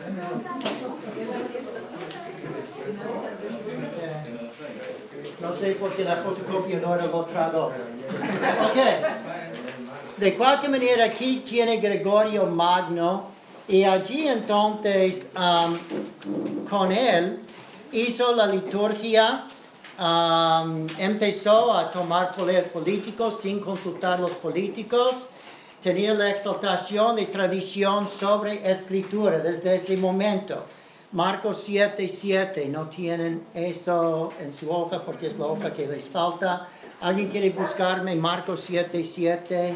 Okay. No sé por qué la fotocopiadora lo tragó. Ok. De cualquier manera, aquí tiene Gregorio Magno, y allí entonces um, con él hizo la liturgia, um, empezó a tomar poder político sin consultar a los políticos, tenía la exaltación de tradición sobre escritura desde ese momento. Marcos siete, siete, no tienen eso en su hoja porque es la hoja que les falta. ¿Alguien quiere buscarme Marcos siete, siete?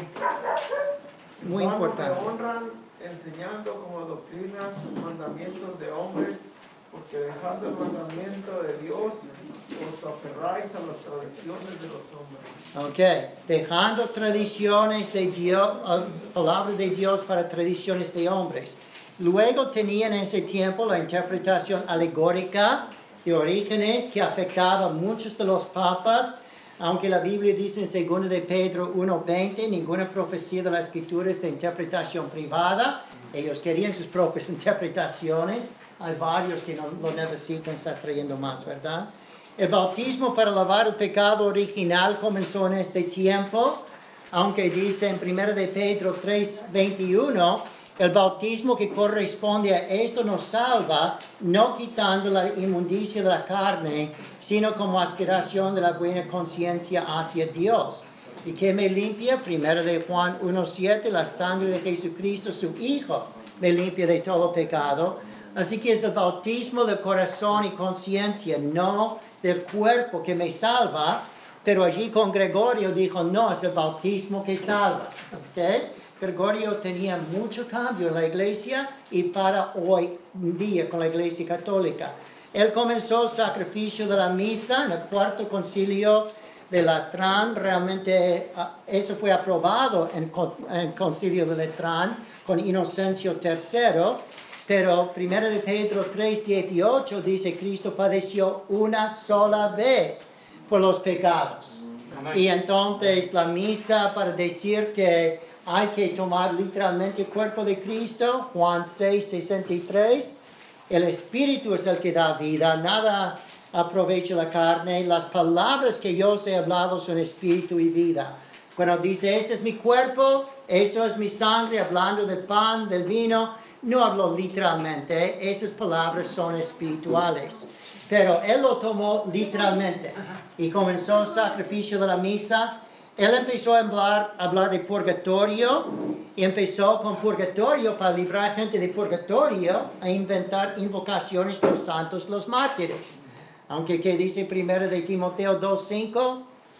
Muy importante. Me honran enseñando como doctrinas mandamientos de hombres, porque dejando el mandamiento de Dios, os aferráis a las tradiciones de los hombres. Ok, dejando tradiciones de Dios, uh, palabra de Dios para tradiciones de hombres. Luego tenían en ese tiempo la interpretación alegórica de Orígenes que afectaba a muchos de los papas, aunque la Biblia dice en segunda de Pedro uno veinte, ninguna profecía de la Escritura es de interpretación privada. Ellos querían sus propias interpretaciones. Hay varios que no lo necesitan, está trayendo más, ¿verdad? El bautismo para lavar el pecado original comenzó en este tiempo, aunque dice en primera de Pedro tres veintiuno, el bautismo que corresponde a esto nos salva, no quitando la inmundicia de la carne, sino como aspiración de la buena conciencia hacia Dios. ¿Y que me limpia? Primera de Juan uno siete, la sangre de Jesucristo, su Hijo, me limpia de todo pecado. Así que es el bautismo del corazón y conciencia, no del cuerpo que me salva, pero allí con Gregorio dijo, no, es el bautismo que salva. ¿Okay? Gregorio tenía mucho cambio en la iglesia y para hoy día con la iglesia católica. Él comenzó el sacrificio de la misa en el cuarto concilio de Latrán. Realmente eso fue aprobado en el concilio de Latrán con Inocencio tercero. Pero primera de Pedro tres dieciocho dice, Cristo padeció una sola vez por los pecados. Amén. Y entonces la misa para decir que hay que tomar literalmente el cuerpo de Cristo, Juan seis sesenta y tres. El Espíritu es el que da vida, nada aprovecha la carne. Las palabras que yo os he hablado son Espíritu y vida. Cuando dice, este es mi cuerpo, esto es mi sangre, hablando del pan, del vino, no habló literalmente, esas palabras son espirituales. Pero él lo tomó literalmente y comenzó el sacrificio de la misa. Él empezó a hablar, a hablar de purgatorio y empezó con purgatorio para librar a gente de purgatorio a inventar invocaciones de los santos, los mártires. Aunque que dice primero de Timoteo dos cinco.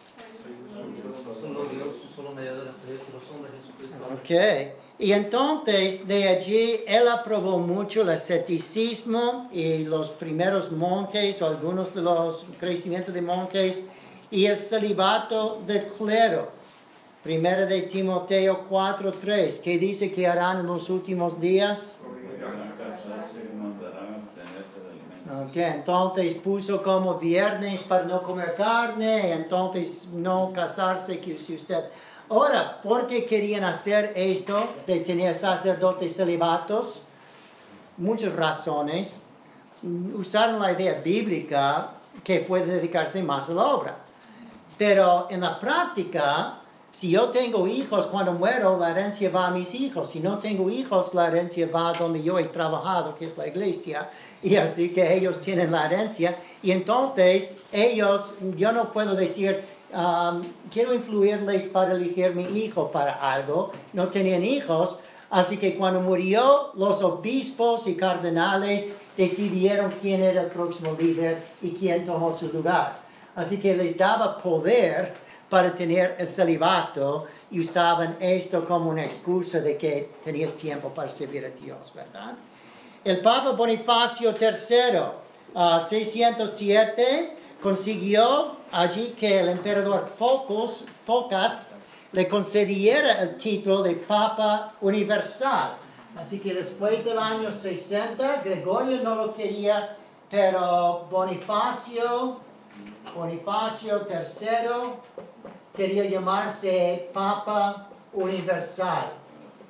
Solo Dios, solo mediador entre Dios y los hombres, Jesucristo. Ok. Y entonces de allí él aprobó mucho el asceticismo y los primeros monjes o algunos de los crecimientos de monjes y el celibato del clero. Primera de Timoteo cuatro tres, que dice que harán en los últimos días. Okay, entonces puso como viernes para no comer carne, entonces no casarse que si usted. Ahora, ¿por qué querían hacer esto de tener sacerdotes celibatos? Muchas razones. Usaron la idea bíblica que puede dedicarse más a la obra. Pero en la práctica, si yo tengo hijos, cuando muero, la herencia va a mis hijos. Si no tengo hijos, la herencia va a donde yo he trabajado, que es la iglesia. Y así que ellos tienen la herencia. Y entonces, ellos, yo no puedo decir, um, quiero influirles para elegir mi hijo para algo. No tenían hijos. Así que cuando murió, los obispos y cardenales decidieron quién era el próximo líder y quién tomó su lugar. Así que les daba poder para tener el celibato y usaban esto como una excusa de que tenías tiempo para servir a Dios, ¿verdad? El Papa Bonifacio tercero, uh, seiscientos siete, consiguió allí que el emperador Focus, Focas le concediera el título de Papa Universal. Así que después del año sesenta, Gregorio no lo quería, pero Bonifacio, Bonifacio tercero quería llamarse Papa Universal.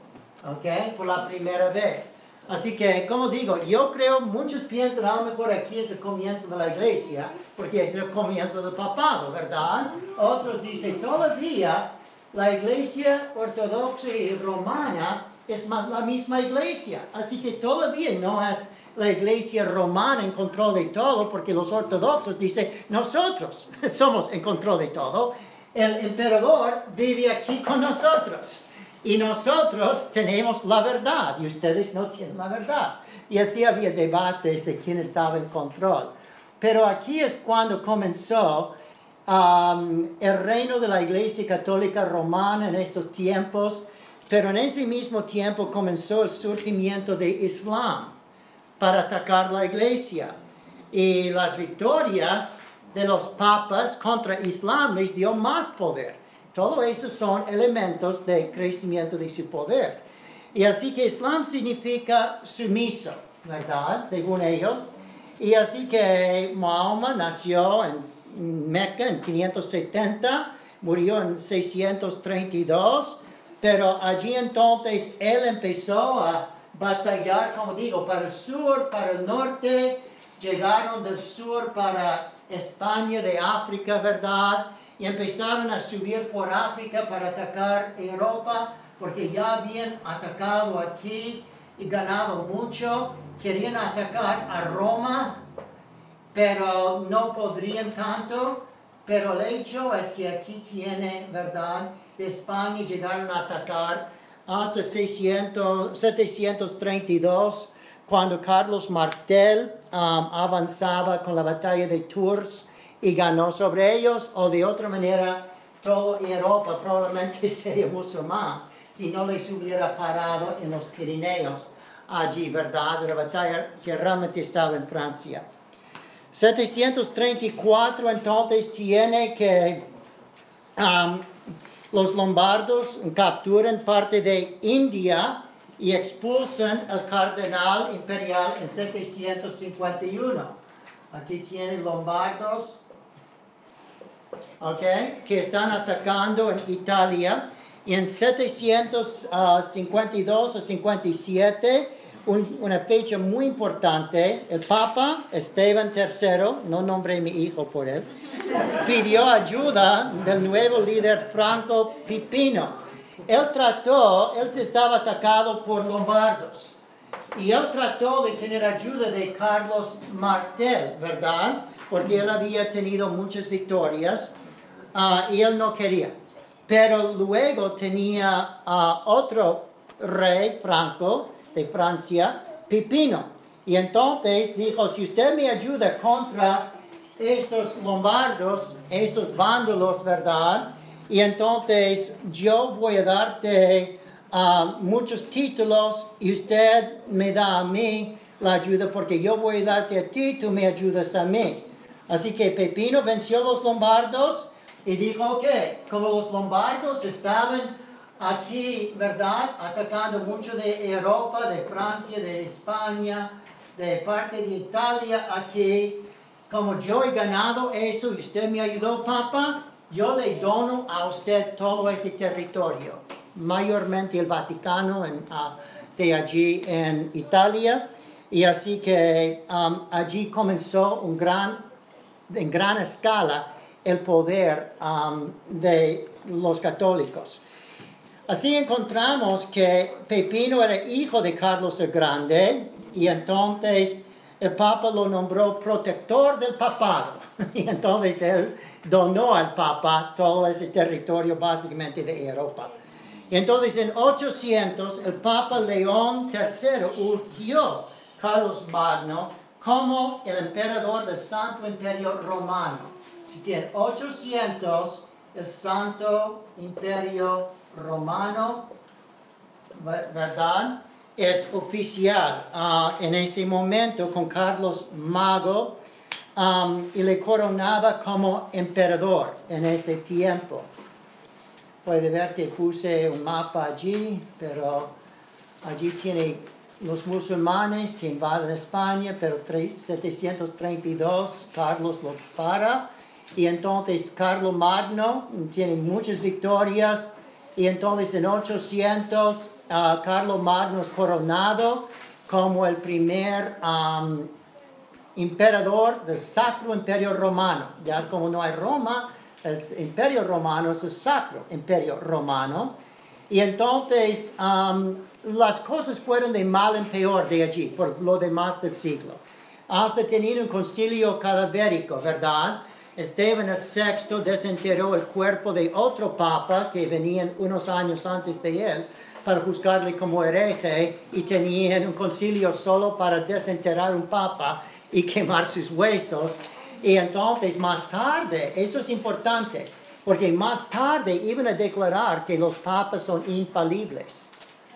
¿ok? Por la primera vez. Así que, como digo, yo creo, muchos piensan a lo mejor aquí es el comienzo de la iglesia, porque es el comienzo del papado, ¿verdad? Otros dicen, todavía la iglesia ortodoxa y romana es más la misma iglesia. Así que todavía no es la iglesia romana en control de todo, porque los ortodoxos dicen, nosotros somos en control de todo. El emperador vive aquí con nosotros. Y nosotros tenemos la verdad y ustedes no tienen la verdad. Y así había debates de quién estaba en control. Pero aquí es cuando comenzó um, el reino de la Iglesia Católica Romana en estos tiempos. Pero en ese mismo tiempo comenzó el surgimiento de Islam para atacar la Iglesia. Y las victorias de los papas contra Islam les dio más poder. Todo eso son elementos de crecimiento de su poder. Y así que Islam significa sumiso, ¿verdad? Según ellos. Y así que Mahoma nació en Meca en quinientos setenta, murió en seiscientos treinta y dos, pero allí entonces él empezó a batallar, como digo, para el sur, para el norte, llegaron del sur para España, de África, ¿verdad? Y empezaron a subir por África para atacar Europa, porque ya habían atacado aquí y ganado mucho. Querían atacar a Roma, pero no podrían tanto. Pero el hecho es que aquí tiene, ¿verdad? De España llegaron a atacar hasta seiscientos, setecientos treinta y dos, cuando Carlos Martel um, avanzaba con la batalla de Tours y ganó sobre ellos, o de otra manera, toda Europa probablemente sería musulmán si no les hubiera parado en los Pirineos, allí, ¿verdad? De la batalla que realmente estaba en Francia. setecientos treinta y cuatro entonces tiene que um, los lombardos capturan parte de India y expulsan al cardenal imperial en setecientos cincuenta y uno. Aquí tienen lombardos, okay, que están atacando en Italia. Y en setecientos cincuenta y dos a cincuenta y siete, un, una fecha muy importante, el Papa Esteban tercero, no nombré a mi hijo por él, pidió ayuda del nuevo líder Franco Pipino. Él trató, él estaba atacado por lombardos. Y él trató de tener ayuda de Carlos Martel, ¿verdad? Porque él había tenido muchas victorias uh, y él no quería. Pero luego tenía uh, otro rey, Franco, de Francia, Pipino. Y entonces dijo, si usted me ayuda contra estos lombardos, estos vándalos, ¿verdad? Y entonces yo voy a darte uh, muchos títulos y usted me da a mí la ayuda porque yo voy a darte a ti, tú me ayudas a mí. Así que Pipino venció a los lombardos y dijo, ok, como los lombardos estaban aquí, ¿verdad? Atacando mucho de Europa, de Francia, de España, de parte de Italia aquí. Como yo he ganado eso y usted me ayudó, Papa, yo le dono a usted todo ese territorio, mayormente el Vaticano en, uh, de allí en Italia. Y así que um, allí comenzó un gran, en gran escala el poder um, de los católicos. Así encontramos que Pipino era hijo de Carlos el Grande y entonces el Papa lo nombró protector del papado. Y entonces él donó al Papa todo ese territorio básicamente de Europa. Y entonces en ochocientos el Papa León tercero ungió a Carlos Magno como el emperador del Santo Imperio Romano. Así que en ochocientos el Santo Imperio Romano, ¿verdad? Es oficial uh, en ese momento con Carlos Mago um, y le coronaba como emperador en ese tiempo. Puede ver que puse un mapa allí, pero allí tiene los musulmanes que invaden España, pero setecientos treinta y dos Carlos lo para. Y entonces Carlos Magno tiene muchas victorias. Y entonces en ochocientos uh, Carlos Magno es coronado como el primer um, emperador del Sacro Imperio Romano. Ya como no hay Roma, el Imperio Romano es el Sacro Imperio Romano. Y entonces um, las cosas fueron de mal en peor de allí, por lo demás del siglo. Hasta tener un concilio cadavérico, ¿verdad? Esteban el sexto desenterró el cuerpo de otro papa que venía unos años antes de él para juzgarle como hereje, y tenían un concilio solo para desenterrar un papa y quemar sus huesos. Y entonces más tarde, eso es importante, porque más tarde iban a declarar que los papas son infalibles.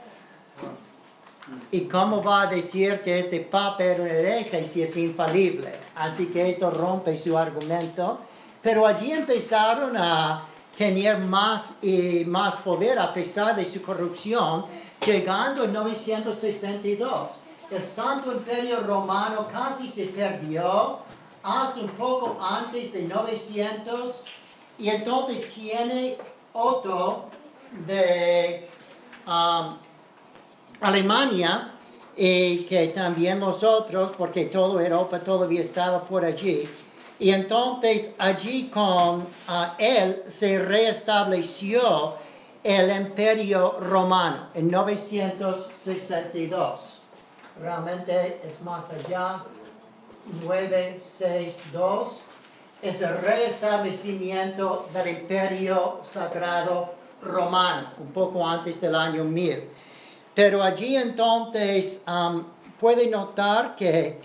¿Y cómo va a decir que este papa era un hereje si es infalible? Así que esto rompe su argumento. Pero allí empezaron a tener más y más poder a pesar de su corrupción, llegando en novecientos sesenta y dos. El Santo Imperio Romano casi se perdió hasta un poco antes de novecientos, y entonces tiene Otto de um, Alemania, y que también los otros, porque toda Europa todavía estaba por allí. Y entonces allí con uh, él se reestableció el Imperio Romano en novecientos sesenta y dos. Realmente es más allá, novecientos sesenta y dos, es el restablecimiento del Imperio Sagrado Romano, un poco antes del año mil. Pero allí entonces um, puede notar que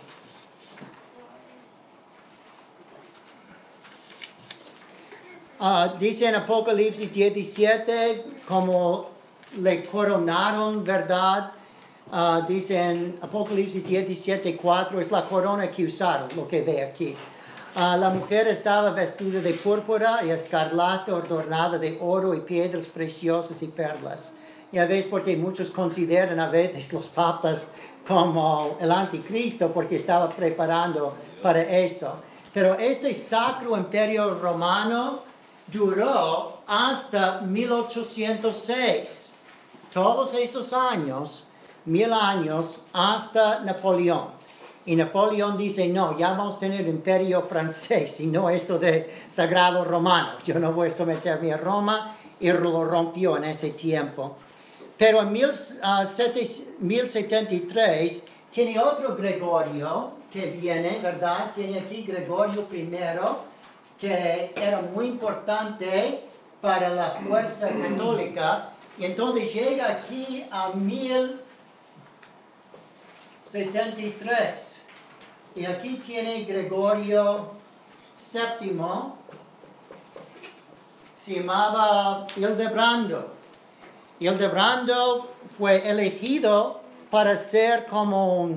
uh, dice en Apocalipsis diecisiete como le coronaron, ¿verdad? Uh, dice en Apocalipsis diecisiete cuatro, es la corona que usaron, lo que ve aquí. Uh, la mujer estaba vestida de púrpura y escarlata, adornada de oro y piedras preciosas y perlas. Ya ves, porque muchos consideran a veces los papas como el anticristo, porque estaba preparando para eso. Pero este Sacro Imperio Romano duró hasta mil ochocientos seis. Todos estos años, mil años, hasta Napoleón. Y Napoleón dice, no, ya vamos a tener un imperio francés y no esto de Sagrado Romano. Yo no voy a someterme a Roma, y lo rompió en ese tiempo. Pero en mil setenta y tres tiene otro Gregorio que viene, ¿verdad? Tiene aquí Gregorio primero, que era muy importante para la fuerza católica. Y entonces llega aquí a mil setenta y tres. Y aquí tiene Gregorio séptimo. Se llamaba Hildebrando. Hildebrando fue elegido para ser como un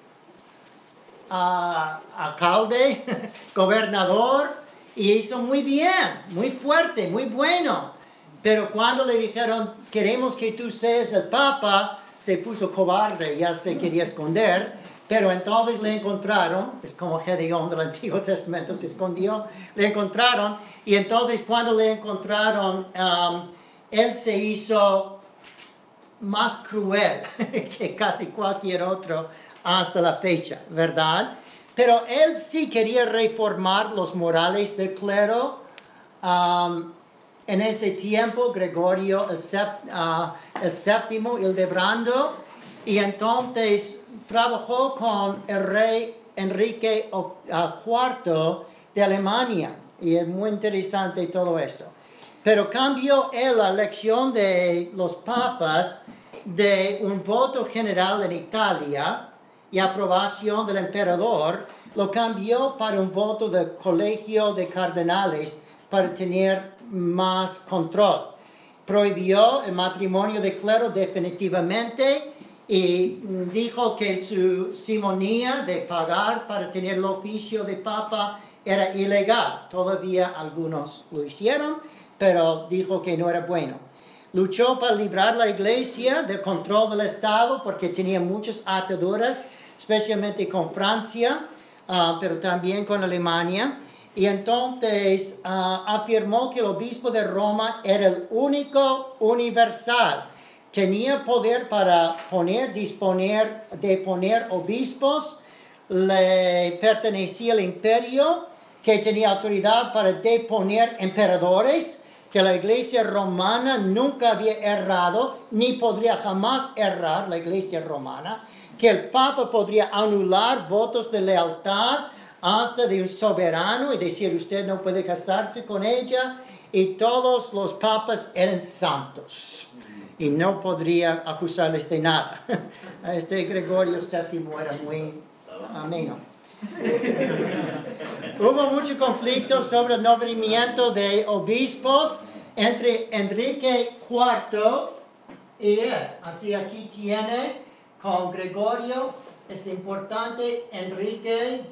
uh, alcalde, gobernador, y hizo muy bien, muy fuerte, muy bueno. Pero cuando le dijeron, queremos que tú seas el papa, se puso cobarde, ya se quería esconder. Pero entonces le encontraron, es como Gedeón del Antiguo Testamento, se escondió, le encontraron, y entonces cuando le encontraron, um, él se hizo más cruel que casi cualquier otro hasta la fecha, ¿verdad? Pero él sí quería reformar los morales del clero. Um, en ese tiempo, Gregorio el, sept, uh, el séptimo, Hildebrando, y entonces trabajó con el rey Enrique cuarto de Alemania, y es muy interesante todo eso. Pero cambió él la elección de los papas de un voto general en Italia y aprobación del emperador, lo cambió para un voto del colegio de cardenales para tener más control. Prohibió el matrimonio de clero definitivamente y dijo que su simonía de pagar para tener el oficio de papa era ilegal. Todavía algunos lo hicieron, pero dijo que no era bueno. Luchó para librar la iglesia del control del Estado porque tenía muchas ataduras, especialmente con Francia, uh, pero también con Alemania. Y entonces uh, afirmó que el obispo de Roma era el único universal tenía poder para poner, disponer, de poner obispos, le pertenecía al imperio, que tenía autoridad para deponer emperadores, que la iglesia romana nunca había errado, ni podría jamás errar la iglesia romana, que el papa podría anular votos de lealtad hasta de un soberano y decir usted no puede casarse con ella, y todos los papas eran santos y no podría acusarles de nada. Este Gregorio séptimo era muy ameno. Hubo mucho conflicto sobre el nombramiento de obispos entre Enrique cuarto y él. Así aquí tiene con Gregorio, es importante, Enrique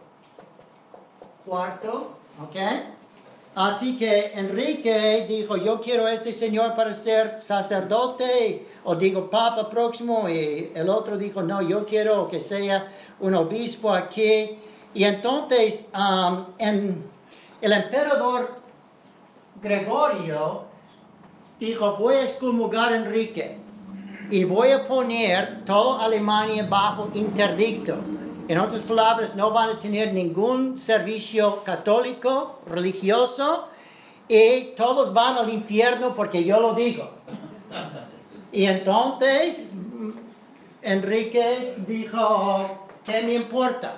cuarto, ¿ok? Así que Enrique dijo, yo quiero a este señor para ser sacerdote, o digo papa próximo, y el otro dijo, no, yo quiero que sea un obispo aquí. Y entonces um, en, el emperador Gregorio dijo, voy a excomulgar a Enrique y voy a poner toda Alemania bajo interdicto. En otras palabras, no van a tener ningún servicio católico, religioso, y todos van al infierno porque yo lo digo. Y entonces Enrique dijo, ¿qué me importa?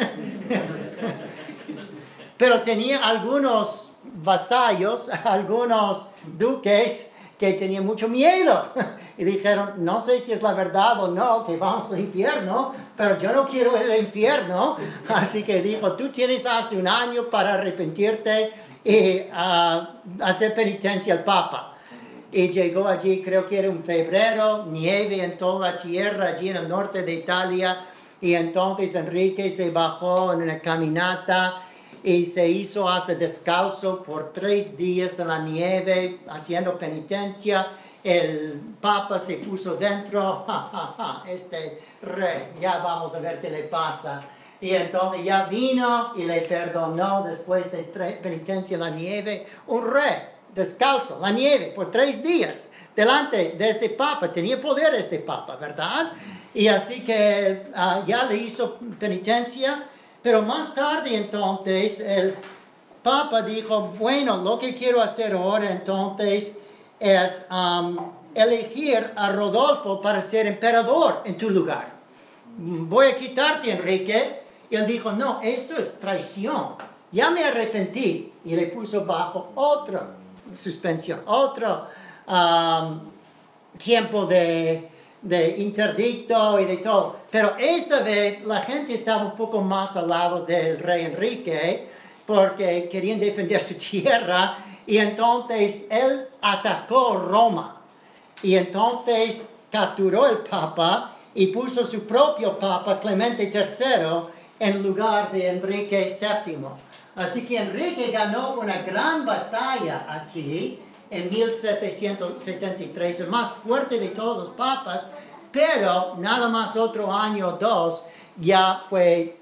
Pero tenía algunos vasallos, algunos duques que tenían mucho miedo y dijeron, no sé si es la verdad o no, que vamos al infierno, pero yo no quiero el infierno. Así que dijo, tú tienes hasta un año para arrepentirte y uh, hacer penitencia al Papa. Y llegó allí, creo que era un febrero, nieve en toda la tierra, allí en el norte de Italia, y entonces Enrique se bajó en una caminata y se hizo hasta descalzo por tres días en la nieve, haciendo penitencia. El Papa se puso dentro, ja, ja, ja, este rey, ya vamos a ver qué le pasa. Y entonces ya vino y le perdonó después de penitencia en la nieve, un rey descalzo, la nieve, por tres días, delante de este Papa. Tenía poder este Papa, ¿verdad? Y así que uh, ya le hizo penitencia. Pero más tarde entonces el Papa dijo, bueno, lo que quiero hacer ahora entonces es um, elegir a Rodolfo para ser emperador en tu lugar. Voy a quitarte, Enrique. Y él dijo, no, esto es traición. Ya me arrepentí. Y le puso bajo otra suspensión, otro um, tiempo de... de interdicto y de todo. Pero esta vez la gente estaba un poco más al lado del rey Enrique porque querían defender su tierra, y entonces él atacó Roma y entonces capturó el Papa y puso su propio Papa, Clemente tercero, en lugar de Enrique séptimo. Así que Enrique ganó una gran batalla aquí en mil setecientos setenta y tres, el más fuerte de todos los papas, pero nada más otro año o dos ya fue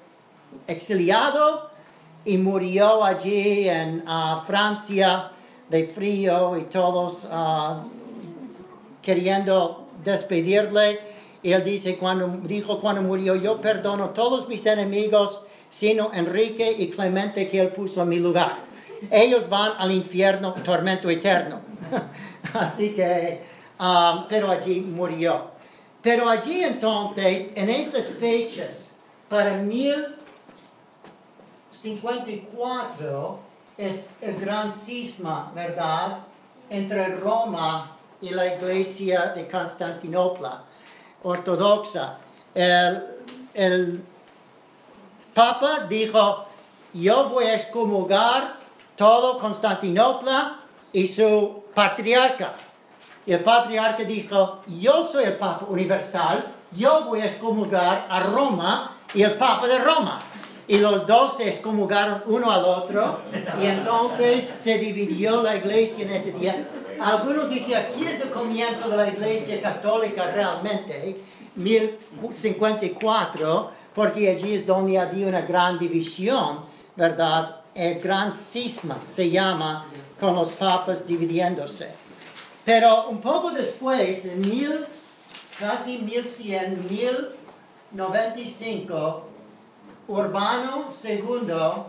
exiliado y murió allí en uh, Francia de frío, y todos uh, queriendo despedirle. Y él dice, cuando, dijo cuando murió, yo perdono a todos mis enemigos, sino Enrique y Clemente que él puso en mi lugar. Ellos van al infierno, tormento eterno. Así que, um, pero allí murió. Pero allí entonces, en estas fechas, para mil cincuenta y cuatro, es el gran cisma, ¿verdad?, entre Roma y la iglesia de Constantinopla, ortodoxa. El, el Papa dijo, yo voy a excomulgar todo Constantinopla y su patriarca. Y el patriarca dijo, yo soy el Papa universal, yo voy a excomulgar a Roma y el Papa de Roma. Y los dos se excomulgaron uno al otro, y entonces se dividió la iglesia en ese día. Algunos dicen, aquí es el comienzo de la iglesia católica realmente, mil cincuenta y cuatro, porque allí es donde había una gran división, ¿verdad? El gran cisma se llama, con los papas dividiéndose. Pero un poco después, en mil, casi mil cien, mil noventa y cinco, Urbano segundo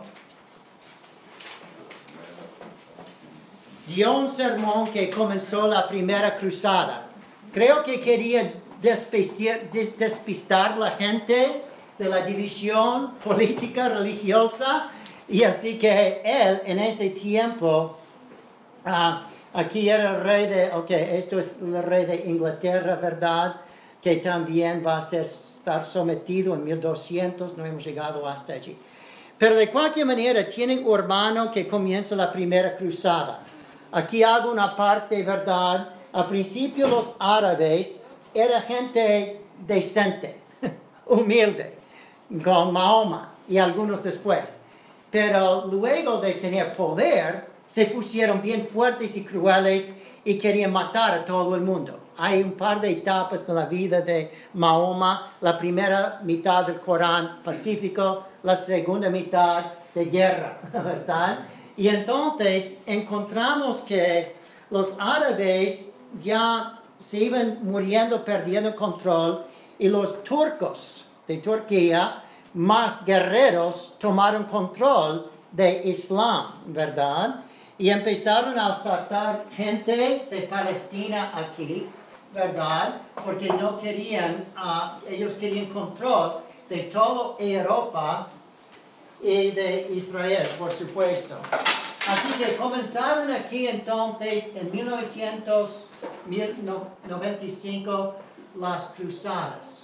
dio un sermón que comenzó la primera cruzada. Creo que quería despistar, des, despistar la gente de la división política religiosa, y así que él en ese tiempo, uh, aquí era el rey de, ok, esto es el rey de Inglaterra, ¿verdad? Que también va a ser, estar sometido en mil doscientos, no hemos llegado hasta allí. Pero de cualquier manera, tienen Urbano que comienza la primera cruzada. Aquí hago una parte, ¿verdad? Al principio los árabes eran gente decente, humilde, con Mahoma y algunos después. Pero luego de tener poder, se pusieron bien fuertes y crueles y querían matar a todo el mundo. Hay un par de etapas en la vida de Mahoma. La primera mitad del Corán pacífico, la segunda mitad de guerra, ¿verdad? Y entonces encontramos que los árabes ya se iban muriendo, perdiendo control, y los turcos de Turquía, más guerreros, tomaron control de Islam, ¿verdad? Y empezaron a asaltar gente de Palestina aquí, ¿verdad? Porque no querían, uh, ellos querían control de toda Europa y de Israel, por supuesto. Así que comenzaron aquí entonces en mil novecientos noventa y cinco las cruzadas,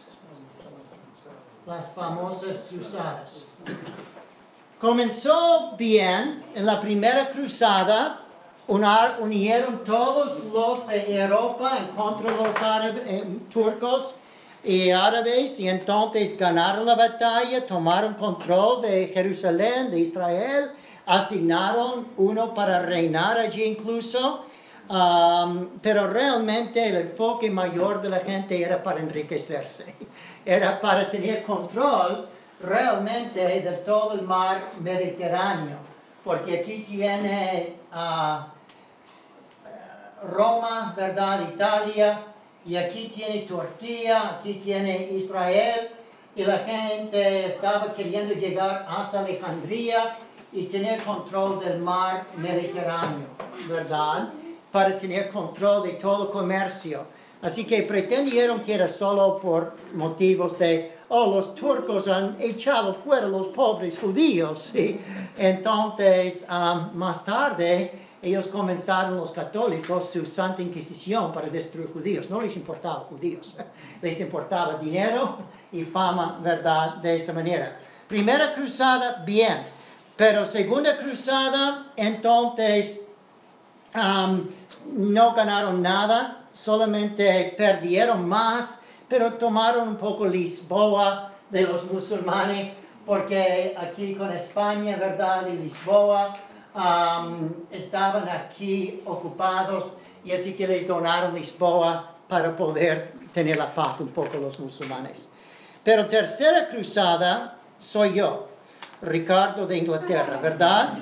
las famosas cruzadas. Comenzó bien en la primera cruzada, unar, unieron todos los de Europa en contra de los árabes, eh, turcos y árabes, y entonces ganaron la batalla, tomaron control de Jerusalén, de Israel, asignaron uno para reinar allí incluso, um, pero realmente el enfoque mayor de la gente era para enriquecerse, era para tener control realmente de todo el mar Mediterráneo, porque aquí tiene uh, Roma, ¿verdad? Italia, y aquí tiene Turquía, aquí tiene Israel, y la gente estaba queriendo llegar hasta Alejandría y tener control del mar Mediterráneo, ¿verdad? Para tener control de todo el comercio. Así que pretendieron que era solo por motivos de, oh, los turcos han echado fuera a los pobres judíos, ¿sí? Entonces, um, más tarde, ellos comenzaron, los católicos, su Santa Inquisición para destruir judíos. No les importaba judíos, les importaba dinero y fama, ¿verdad? De esa manera. Primera cruzada, bien. Pero segunda cruzada, entonces, um, no ganaron nada. Solamente perdieron más, pero tomaron un poco Lisboa de los musulmanes, porque aquí con España, ¿verdad? Y Lisboa um, estaban aquí ocupados, y así que les donaron Lisboa para poder tener la paz un poco los musulmanes. Pero tercera cruzada soy yo, Ricardo de Inglaterra, ¿verdad?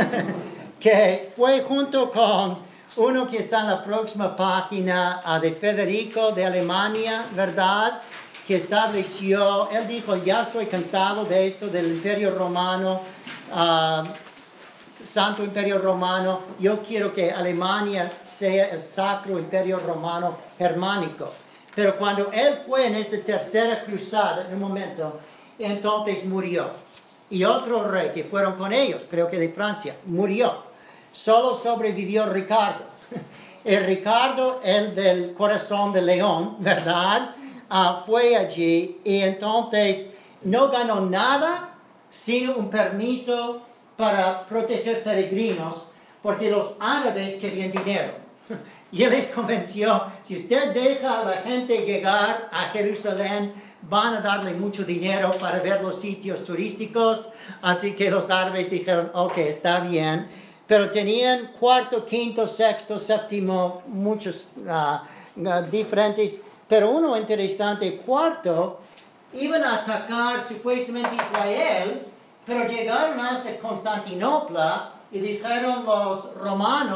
Que fue junto con uno que está en la próxima página, uh, de Federico de Alemania, ¿verdad? Que estableció, él dijo, ya estoy cansado de esto del Imperio Romano, uh, Santo Imperio Romano, yo quiero que Alemania sea el Sacro Imperio Romano Germánico. Pero cuando él fue en esa tercera cruzada, en un momento, entonces murió. Y otro rey que fueron con ellos, creo que de Francia, murió. Solo sobrevivió Ricardo. El Ricardo, el del corazón de león, ¿verdad? Uh, fue allí y entonces no ganó nada sino un permiso para proteger peregrinos, porque los árabes querían dinero. Y él les convenció, si usted deja a la gente llegar a Jerusalén, van a darle mucho dinero para ver los sitios turísticos. Así que los árabes dijeron, ok, está bien. Pero tenían cuarto, quinto, sexto, séptimo, muchos uh, uh, diferentes. Pero uno interesante, cuarto, iban a atacar supuestamente Israel, pero llegaron hasta Constantinopla y dijeron los romanos,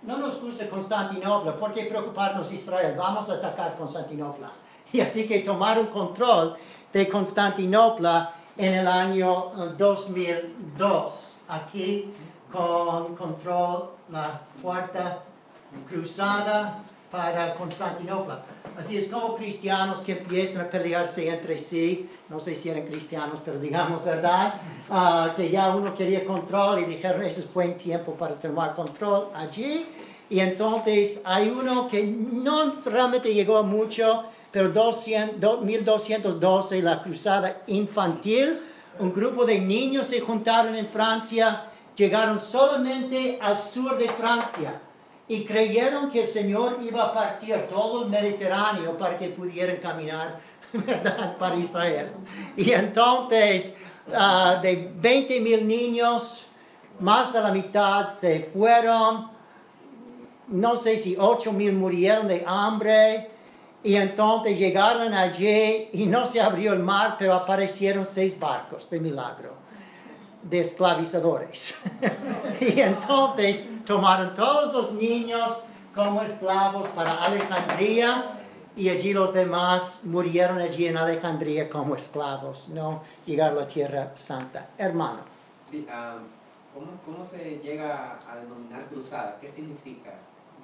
no nos gusta Constantinopla, ¿por qué preocuparnos Israel? Vamos a atacar Constantinopla. Y así que tomaron control de Constantinopla en el año dos mil dos. Aquí con control la cuarta cruzada para Constantinopla. Así es como cristianos que empiezan a pelearse entre sí, no sé si eran cristianos, pero digamos, ¿verdad? Uh, que ya uno quería control y dijeron, ese es buen tiempo para tomar control allí. Y entonces hay uno que no realmente llegó a mucho, pero mil doscientos doce, la cruzada infantil, un grupo de niños se juntaron en Francia, llegaron solamente al sur de Francia y creyeron que el Señor iba a partir todo el Mediterráneo para que pudieran caminar, ¿verdad?, para Israel. Y entonces, uh, de veinte mil niños, más de la mitad se fueron, no sé si ocho mil murieron de hambre, y entonces llegaron allí y no se abrió el mar, pero aparecieron seis barcos de milagro, de esclavizadores. Y entonces tomaron todos los niños como esclavos para Alejandría y allí los demás murieron allí en Alejandría como esclavos, no llegaron a la Tierra Santa. Hermano. Sí, um, ¿cómo, ¿cómo se llega a denominar cruzada? ¿Qué significa?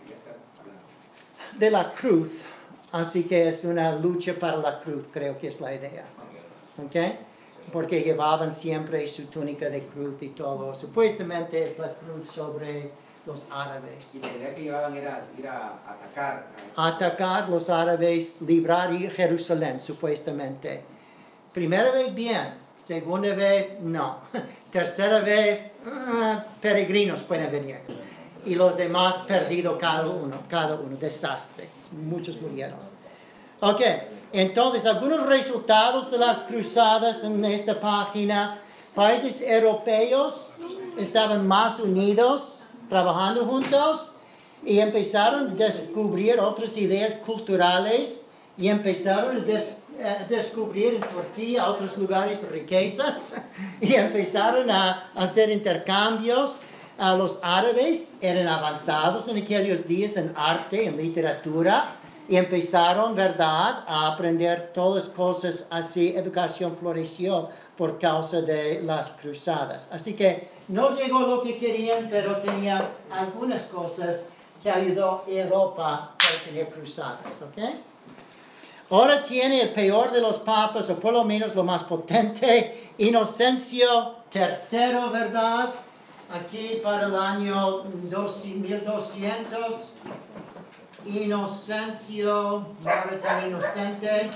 De la cruz, así que es una lucha para la cruz, creo que es la idea. ¿Ok? Porque llevaban siempre su túnica de cruz y todo. Supuestamente es la cruz sobre los árabes. Y la idea que llevaban era ir a atacar. A atacar los árabes, librar Jerusalén, supuestamente. Primera vez bien, segunda vez no. Tercera vez, uh, peregrinos pueden venir. Y los demás perdidos cada uno, cada uno, desastre. Muchos murieron. Ok, entonces algunos resultados de las cruzadas en esta página. Países europeos estaban más unidos, trabajando juntos, y empezaron a descubrir otras ideas culturales, y empezaron a des, eh, descubrir en Turquía otros lugares riquezas, y empezaron a, a hacer intercambios. Uh, los árabes eran avanzados en aquellos días en arte, en literatura, y empezaron, ¿verdad?, a aprender todas las cosas así. Educación floreció por causa de las cruzadas. Así que no llegó lo que querían, pero tenía algunas cosas que ayudó a Europa para tener cruzadas, ¿ok? Ahora tiene el peor de los papas, o por lo menos lo más potente, Inocencio tercero, ¿verdad?, aquí para el año mil doscientos, Inocencio, no era tan inocente,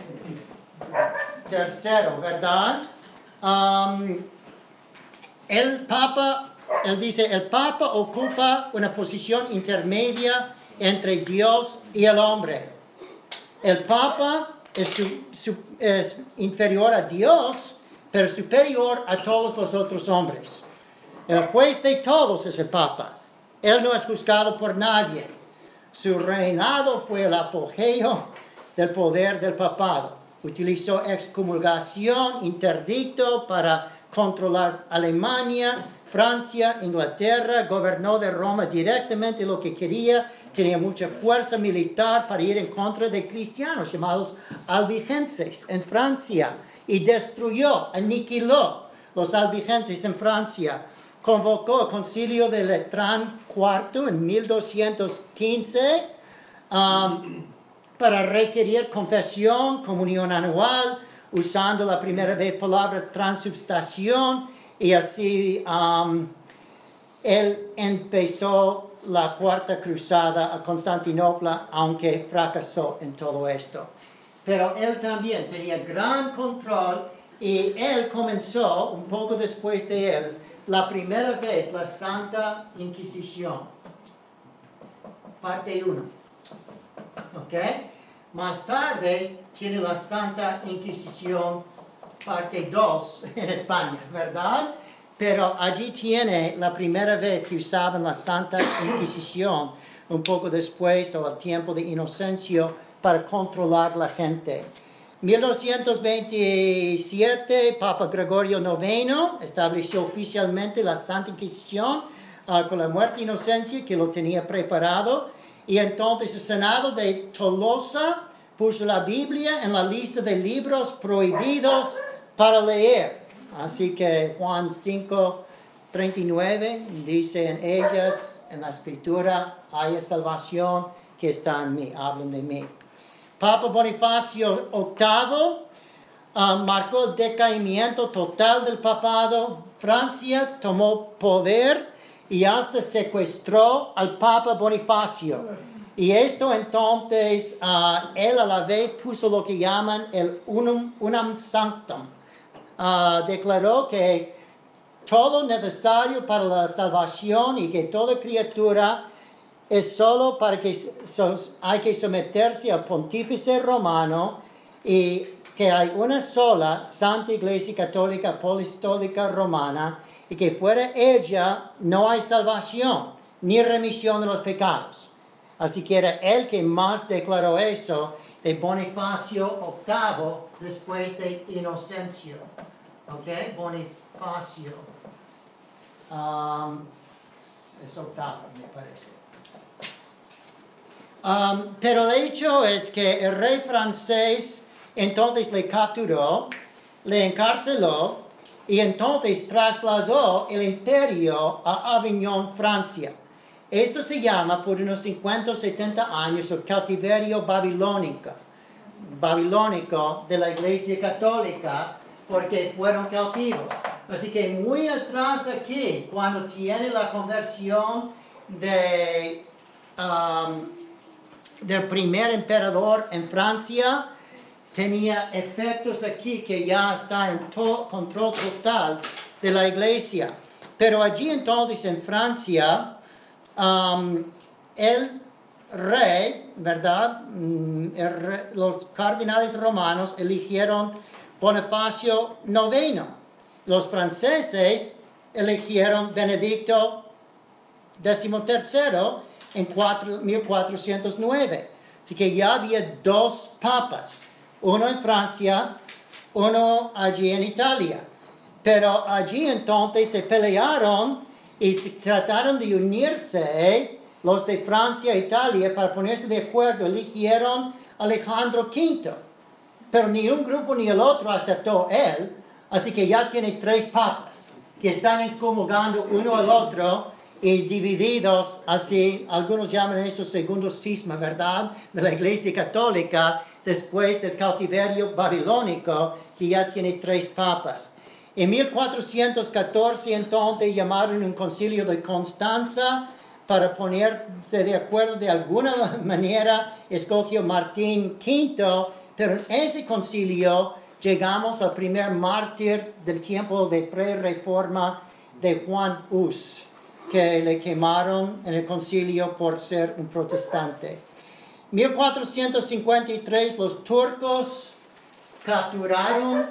tercero, ¿verdad? Um, el Papa, él dice, el Papa ocupa una posición intermedia entre Dios y el hombre. El Papa es, su, su, es inferior a Dios, pero superior a todos los otros hombres. El juez de todos es el Papa. Él no es juzgado por nadie. Su reinado fue el apogeo del poder del papado. Utilizó excomulgación, interdicto para controlar Alemania, Francia, Inglaterra. Gobernó de Roma directamente lo que quería. Tenía mucha fuerza militar para ir en contra de cristianos llamados albigenses en Francia. Y destruyó, aniquiló los albigenses en Francia. Convocó el concilio de Letrán cuarto en mil doscientos quince um, para requerir confesión, comunión anual, usando la primera vez palabra transubstanciación, y así um, él empezó la cuarta cruzada a Constantinopla, aunque fracasó en todo esto. Pero él también tenía gran control, y él comenzó, un poco después de él, la primera vez la Santa Inquisición, parte uno, ¿ok? Más tarde tiene la Santa Inquisición, parte dos en España, ¿verdad? Pero allí tiene la primera vez que usaban la Santa Inquisición, un poco después, o al tiempo de Inocencio, para controlar la gente. mil doscientos veintisiete, Papa Gregorio noveno estableció oficialmente la Santa Inquisición uh, con la muerte de inocencia que lo tenía preparado. Y entonces el Senado de Tolosa puso la Biblia en la lista de libros prohibidos para leer. Así que Juan cinco, treinta y nueve dice en ellas, en la escritura, hay salvación que está en mí, hablan de mí. Papa Bonifacio octavo uh, marcó el decaimiento total del papado. Francia tomó poder y hasta secuestró al Papa Bonifacio. Y esto entonces, uh, él a la vez puso lo que llaman el unum, unam sanctum. Uh, declaró que todo necesario para la salvación y que toda criatura es solo para que so, hay que someterse al pontífice romano y que hay una sola Santa Iglesia Católica Apostólica Romana y que fuera ella no hay salvación ni remisión de los pecados. Así que era él que más declaró eso de Bonifacio octavo después de Inocencio. ¿Ok? Bonifacio. Um, es octavo, me parece. Um, pero el hecho es que el rey francés entonces le capturó, le encarceló y entonces trasladó el imperio a Avignon, Francia. Esto se llama por unos cincuenta o setenta años el cautiverio babilónico, babilónico de la Iglesia Católica, porque fueron cautivos. Así que muy atrás aquí, cuando tiene la conversión de, um, del primer emperador en Francia, tenía efectos aquí que ya está en to- control total de la Iglesia. Pero allí entonces en Francia, um, el rey, ¿verdad? Mm, el rey, los cardenales romanos eligieron Bonifacio noveno. Los franceses eligieron Benedicto decimotercero en mil cuatrocientos nueve. Así que ya había dos papas, uno en Francia, uno allí en Italia. Pero allí entonces se pelearon y se trataron de unirse los de Francia e Italia para ponerse de acuerdo. Eligieron Alejandro quinto. Pero ni un grupo ni el otro aceptó él. Así que ya tiene tres papas que están incomulgando uno al otro y divididos así. Algunos llaman eso segundo cisma, ¿verdad? De la Iglesia Católica después del cautiverio babilónico, que ya tiene tres papas. En mil cuatrocientos catorce entonces llamaron un concilio de Constanza para ponerse de acuerdo de alguna manera. Escogió Martín quinto, pero en ese concilio llegamos al primer mártir del tiempo de pre-reforma de Juan Hus, que le quemaron en el concilio por ser un protestante. mil cuatrocientos cincuenta y tres los turcos capturaron,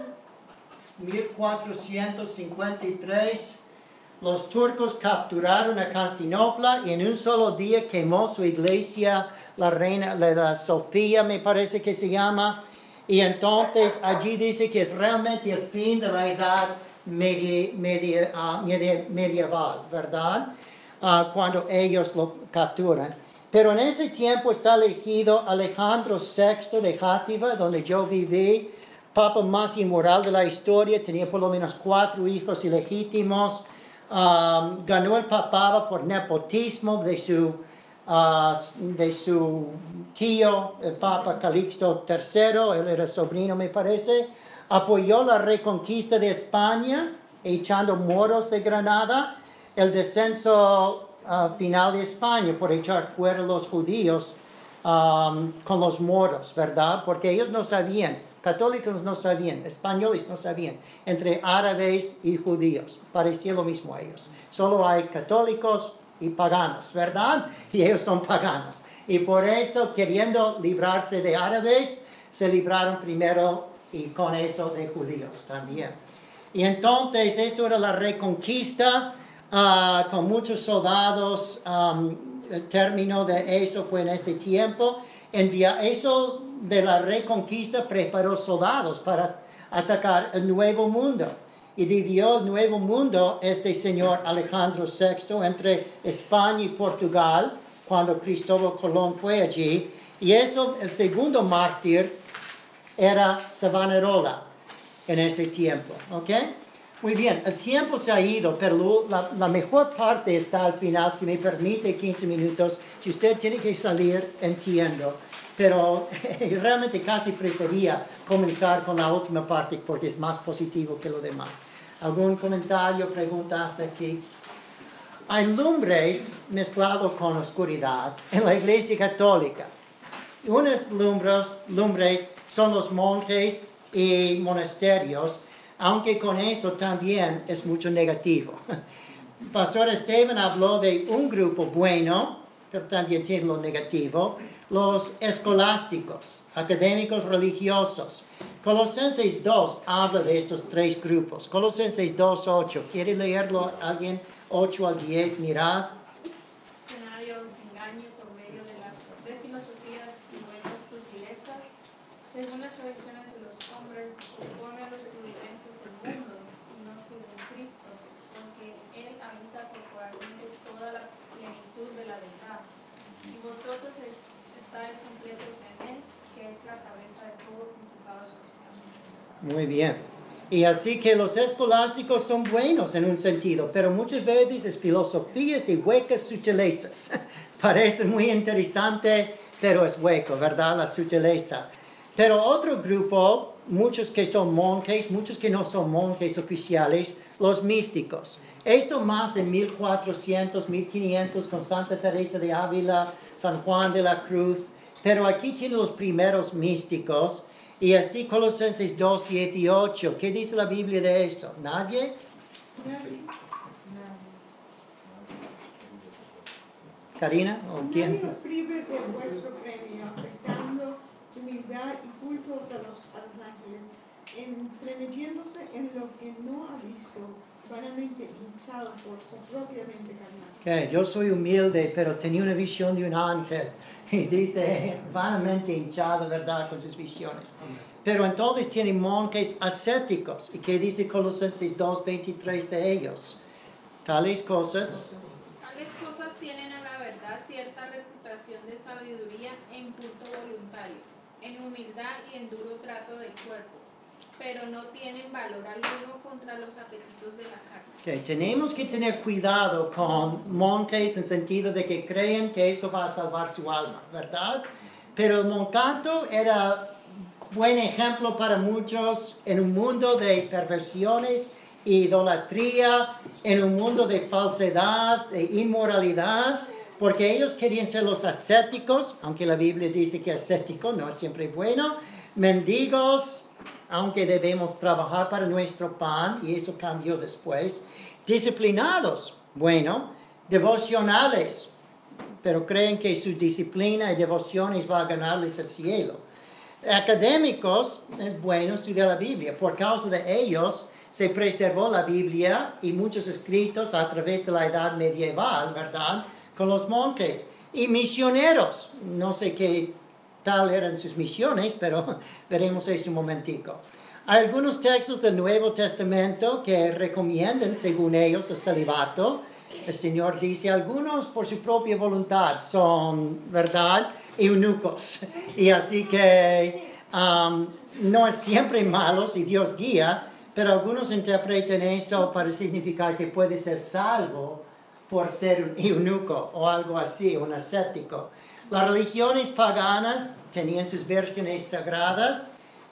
mil cuatrocientos cincuenta y tres los turcos capturaron a Constantinopla y en un solo día quemó su iglesia, la reina, la, la Sofía me parece que se llama, y entonces allí dice que es realmente el fin de la edad media, media, uh, media, medieval, ¿verdad? Uh, cuando ellos lo capturan. Pero en ese tiempo está elegido Alejandro sexto de Játiva, donde yo viví, papa más inmoral de la historia, tenía por lo menos cuatro hijos ilegítimos, um, ganó el papado por nepotismo de su, uh, de su tío, el papa Calixto tercero, él era sobrino me parece, apoyó la reconquista de España, echando moros de Granada, el descenso Uh, final de España por echar fuera los judíos um, con los moros, ¿verdad? Porque ellos no sabían, católicos no sabían, españoles no sabían, entre árabes y judíos, parecía lo mismo a ellos. Solo hay católicos y paganos, ¿verdad? Y ellos son paganos. Y por eso, queriendo librarse de árabes, se libraron primero y con eso de judíos también. Y entonces, esto era la reconquista. Uh, con muchos soldados, um, el término de eso fue en este tiempo. Envía, eso de la reconquista preparó soldados para atacar el nuevo mundo. y dividió el nuevo mundo este señor Alejandro sexto entre España y Portugal, cuando Cristóbal Colón fue allí. Y eso, el segundo mártir era Savonarola en ese tiempo, ¿ok? Muy bien, el tiempo se ha ido, pero la, la mejor parte está al final, si me permite quince minutos. Si usted tiene que salir, entiendo. Pero realmente casi prefería comenzar con la última parte porque es más positivo que lo demás. ¿Algún comentario, pregunta hasta aquí? Hay lumbres mezclados con oscuridad en la Iglesia Católica. Unas lumbres, lumbres son los monjes y monasterios, aunque con eso también es mucho negativo. Pastor Esteban habló de un grupo bueno, pero también tiene lo negativo. Los escolásticos, académicos religiosos. Colosenses dos habla de estos tres grupos. Colosenses dos, ocho. ¿Quiere leerlo alguien? ocho al diez, mirad. Escenarios, engaño por medio de las de filosofías y buenas sutilezas, según las tradiciones de los hombres, conforme a los rudimentos del mundo, y no según Cristo, porque Él habita corporalmente toda la plenitud de la verdad. Y vosotros es, estáis completos en Él, que es la cabeza de todo principado social. Muy bien. Y así que los escolásticos son buenos en un sentido, pero muchas veces es filosofías y huecas sutilezas. Parece muy interesante, pero es hueco, ¿verdad? La sutileza. Pero otro grupo, muchos que son monjes, muchos que no son monjes oficiales, los místicos. Esto más en mil cuatrocientos, mil quinientos con Santa Teresa de Ávila, San Juan de la Cruz. Pero aquí tienen los primeros místicos. Y así Colosenses dos, dieciocho. ¿Qué dice la Biblia de eso? ¿Nadie? ¿Karina? ¿O quién? Nadie os prive de vuestro premio, afectando humildad y culto a los, a los ángeles, entremetiéndose en lo que no ha visto, vanamente hinchado por su propia mente carnal. Okay, yo soy humilde, pero tenía una visión de un ángel. Y dice, vanamente hinchado, ¿verdad?, con sus visiones. Pero entonces tienen monjes ascéticos. ¿Y qué dice Colosenses dos, veintitrés de ellos? Tales cosas. Tales cosas tienen a la verdad cierta reputación de sabiduría en culto voluntario, en humildad y en duro trato del cuerpo, pero no tienen valor alguno contra los apetitos de la carne. Okay, tenemos que tener cuidado con monjes en sentido de que creen que eso va a salvar su alma, ¿verdad? Pero el moncato era buen ejemplo para muchos en un mundo de perversiones, idolatría, en un mundo de falsedad, de inmoralidad, porque ellos querían ser los ascéticos, aunque la Biblia dice que ascético no es siempre bueno, mendigos, aunque debemos trabajar para nuestro pan, y eso cambió después, disciplinados, bueno, devocionales, pero creen que su disciplina y devociones va a ganarles el cielo. Académicos, es bueno estudiar la Biblia, por causa de ellos se preservó la Biblia y muchos escritos a través de la edad medieval, ¿verdad?, con los monjes. Y misioneros, no sé qué tal eran sus misiones, pero veremos eso un momentico. Hay algunos textos del Nuevo Testamento que recomiendan, según ellos, el celibato. El Señor dice, algunos por su propia voluntad son, ¿verdad?, eunucos. Y así que um, no es siempre malo si Dios guía, pero algunos interpretan eso para significar que puede ser salvo por ser un eunuco o algo así, un ascético. Las religiones paganas tenían sus vírgenes sagradas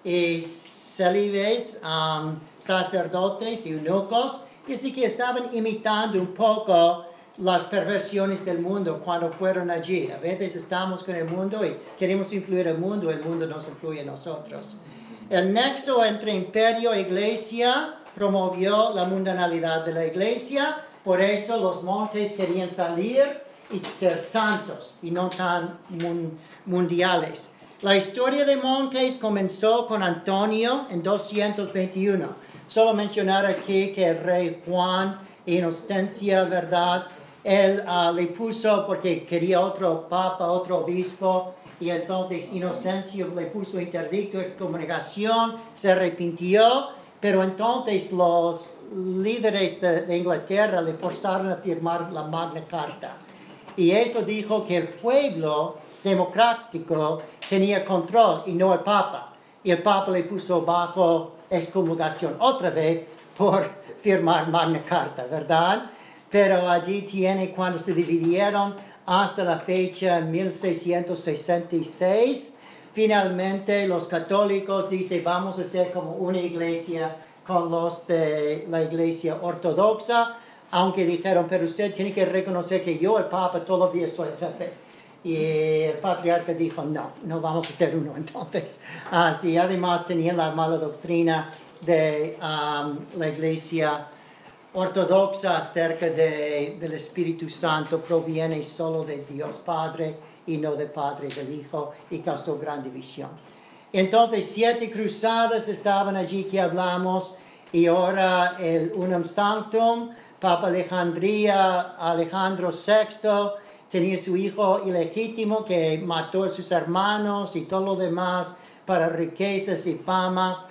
y célibes, um, sacerdotes y eunucos, y así que estaban imitando un poco las perversiones del mundo cuando fueron allí. A veces estamos con el mundo y queremos influir el mundo, el mundo nos influye a nosotros. El nexo entre imperio e iglesia promovió la mundanalidad de la iglesia, por eso los monjes querían salir y ser santos y no tan mun mundiales. La historia de monjes comenzó con Antonio en doscientos veintiuno. Solo mencionar aquí que el rey Juan, Inocencia, ¿verdad?, él uh, le puso porque quería otro papa, otro obispo, y entonces Inocencio le puso interdicto de comunicación, se arrepintió Pero entonces los líderes de, de Inglaterra le forzaron a firmar la Magna Carta. Y eso dijo que el pueblo democrático tenía control y no el Papa. Y el Papa le puso bajo excomulgación otra vez por firmar Magna Carta, ¿verdad? Pero allí tiene cuando se dividieron hasta la fecha en mil seiscientos sesenta y seis. Finalmente los católicos dicen vamos a ser como una iglesia con los de la iglesia ortodoxa, aunque dijeron, pero usted tiene que reconocer que yo, el Papa, todavía soy el jefe. Y el patriarca dijo, no, no vamos a ser uno entonces. Así, además tenían la mala doctrina de um, la iglesia ortodoxa acerca de, del Espíritu Santo, proviene solo de Dios Padre y no del Padre y del Hijo, y causó gran división. Entonces, siete cruzadas estaban allí que hablamos, y ahora el Unam Sanctum, Papa Alejandría, Alejandro sexto, tenía su hijo ilegítimo que mató a sus hermanos y todo lo demás para riquezas y fama.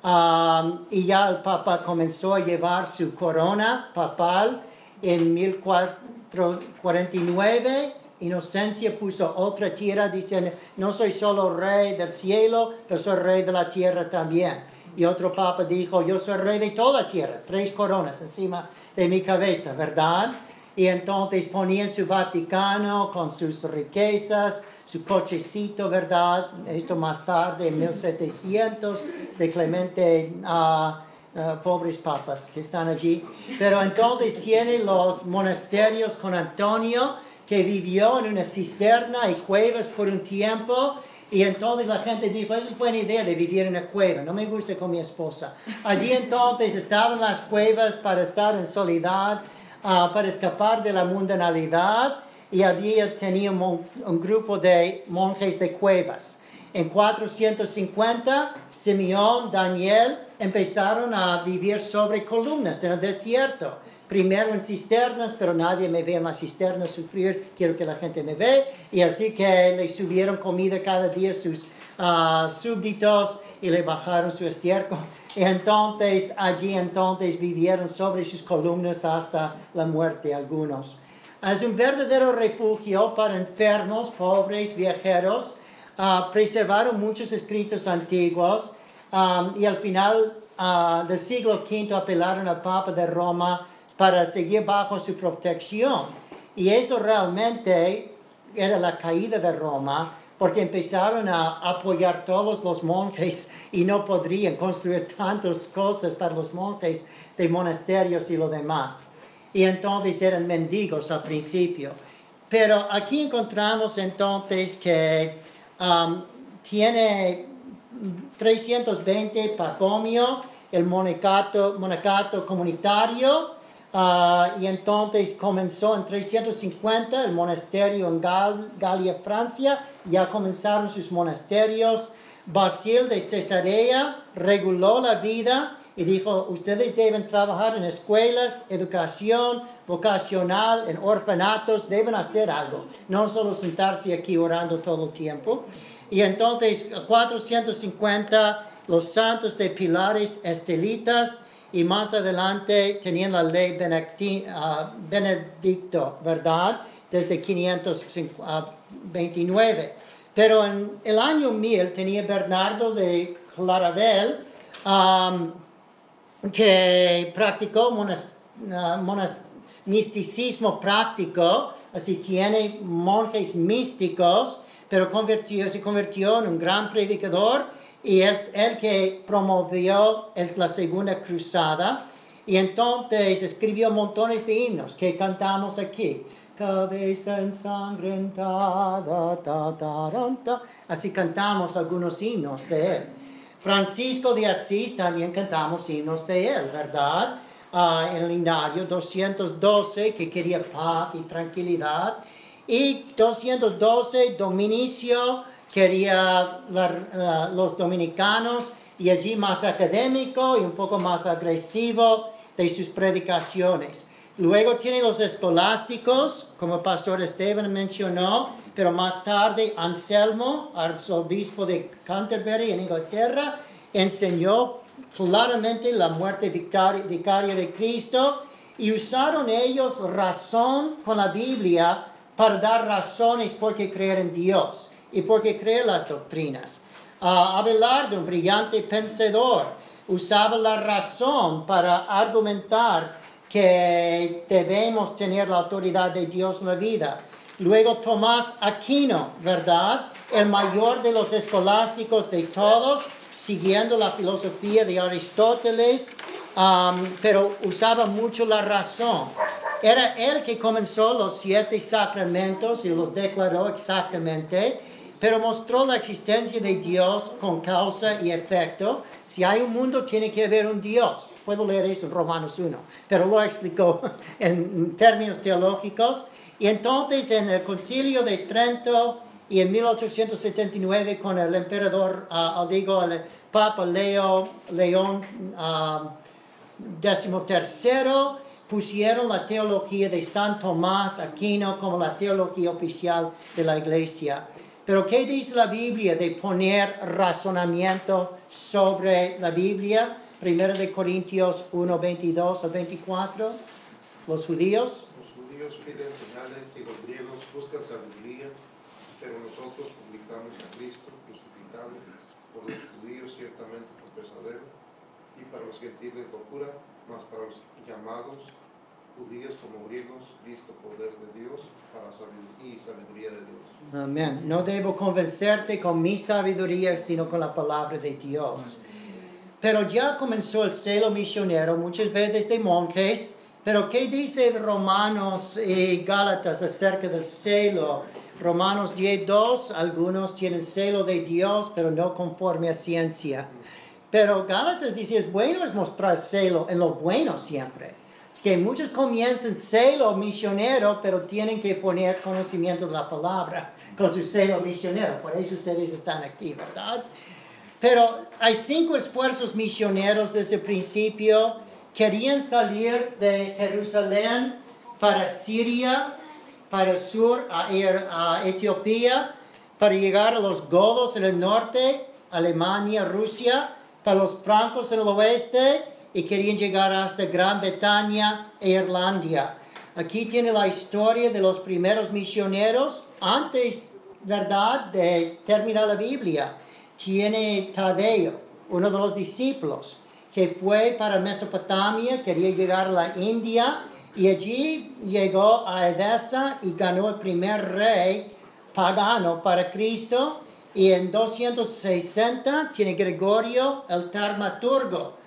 Um, y ya el Papa comenzó a llevar su corona papal en mil cuatrocientos cuarenta y nueve. Inocencia puso otra tierra diciendo, no soy solo rey del cielo, pero soy rey de la tierra también. Y otro papa dijo, yo soy rey de toda la tierra, tres coronas encima de mi cabeza, ¿verdad? Y entonces ponían su Vaticano con sus riquezas, su cochecito, ¿verdad? Esto más tarde, en mil setecientos, de Clemente, uh, uh, pobres papas que están allí. Pero entonces tiene los monasterios con Antonio, que vivió en una cisterna y cuevas por un tiempo. Y entonces la gente dijo, esa es buena idea de vivir en una cueva, no me gusta con mi esposa. Allí entonces estaban las cuevas para estar en soledad, uh, para escapar de la mundanalidad. Y había tenía un, un grupo de monjes de cuevas. En cuatrocientos cincuenta, Simeón, Daniel empezaron a vivir sobre columnas en el desierto. Primero en cisternas, pero nadie me ve en las cisternas sufrir, quiero que la gente me ve. Y así que le subieron comida cada día a sus uh, súbditos y le bajaron su estiércol. Y entonces, allí entonces vivieron sobre sus columnas hasta la muerte algunos. Es un verdadero refugio para enfermos, pobres, viajeros. Uh, preservaron muchos escritos antiguos um, y al final uh, del siglo quinto apelaron al Papa de Roma para seguir bajo su protección. Y eso realmente era la caída de Roma, porque empezaron a apoyar todos los monjes y no podrían construir tantas cosas para los monjes de monasterios y lo demás. Y entonces eran mendigos al principio. Pero aquí encontramos entonces que um, tiene trescientos veinte Pacomio, el monacato, monacato comunitario, uh, y entonces comenzó en trescientos cincuenta el monasterio en Gal, Galia, Francia, ya comenzaron sus monasterios. Basil de Cesarea reguló la vida y dijo, ustedes deben trabajar en escuelas, educación vocacional, en orfanatos, deben hacer algo, no solo sentarse aquí orando todo el tiempo. Y entonces, cuatrocientos cincuenta, los santos de pilares estelitas, y más adelante tenían la ley Benedicti, uh, Benedicto, ¿verdad? Desde quinientos veintinueve. Pero en el año mil tenía Bernardo de Claravel, um, que practicó monas, uh, monas, misticismo práctico, así tiene monjes místicos, pero convirtió, se convirtió en un gran predicador, y es el que promovió es la segunda cruzada, y entonces escribió montones de himnos que cantamos aquí. Cabeza ensangrentada, ta, ta, ta, ta. Así cantamos algunos himnos de él. Francisco de Asís también cantamos himnos de él, ¿verdad? Uh, en el Linario doscientos doce, que quería paz y tranquilidad. Y doscientos doce, Dominicio, quería la, uh, los dominicanos, y allí más académico y un poco más agresivo de sus predicaciones. Luego tiene los escolásticos, como el pastor Esteban mencionó, pero más tarde Anselmo, arzobispo de Canterbury en Inglaterra, enseñó claramente la muerte vicari- vicaria de Cristo y usaron ellos razón con la Biblia para dar razones por qué creer en Dios y por qué creer las doctrinas. Uh, Abelardo, un brillante pensador, usaba la razón para argumentar que debemos tener la autoridad de Dios en la vida. Luego Tomás Aquino, ¿verdad? El mayor de los escolásticos de todos, siguiendo la filosofía de Aristóteles, um, pero usaba mucho la razón. Era él que comenzó los siete sacramentos y los declaró exactamente, pero mostró la existencia de Dios con causa y efecto. Si hay un mundo, tiene que haber un Dios. Puedo leer eso en Romanos uno, pero lo explicó en términos teológicos. Y entonces en el Concilio de Trento y en mil ochocientos setenta y nueve con el emperador, uh, digo, el Papa Leo, León uh, decimotercero, pusieron la teología de San Tomás Aquino como la teología oficial de la Iglesia. Pero ¿qué dice la Biblia de poner razonamiento sobre la Biblia? Primero de Corintios uno, veintidós al veinticuatro. Los judíos. Los judíos piden señales y los griegos buscan sabiduría, pero nosotros publicamos a Cristo crucificado, por los judíos ciertamente profesadero, y para los gentiles locura, mas para los llamados judíos como griegos, Cristo poder de Dios para sabiduría y sabiduría de Dios. Amén. No debo convencerte con mi sabiduría, sino con la palabra de Dios. Pero ya comenzó el celo misionero, muchas veces de monjes. Pero ¿qué dice Romanos y Gálatas acerca del celo? Romanos diez, dos, algunos tienen celo de Dios, pero no conforme a ciencia. Pero Gálatas dice, es bueno es mostrar celo en lo bueno siempre. Es que muchos comienzan celo misionero, pero tienen que poner conocimiento de la palabra con su celo misionero. Por eso ustedes están aquí, ¿verdad? Pero hay cinco esfuerzos misioneros desde el principio. Querían salir de Jerusalén para Siria, para el sur, a ir a Etiopía, para llegar a los godos en el norte, Alemania, Rusia, para los francos en el oeste, y querían llegar hasta Gran Bretaña e Irlanda. Aquí tiene la historia de los primeros misioneros. Antes, ¿verdad?, de terminar la Biblia, tiene Tadeo, uno de los discípulos, que fue para Mesopotamia, quería llegar a la India, y allí llegó a Edesa y ganó el primer rey pagano para Cristo. Y en doscientos sesenta tiene Gregorio el Taumaturgo.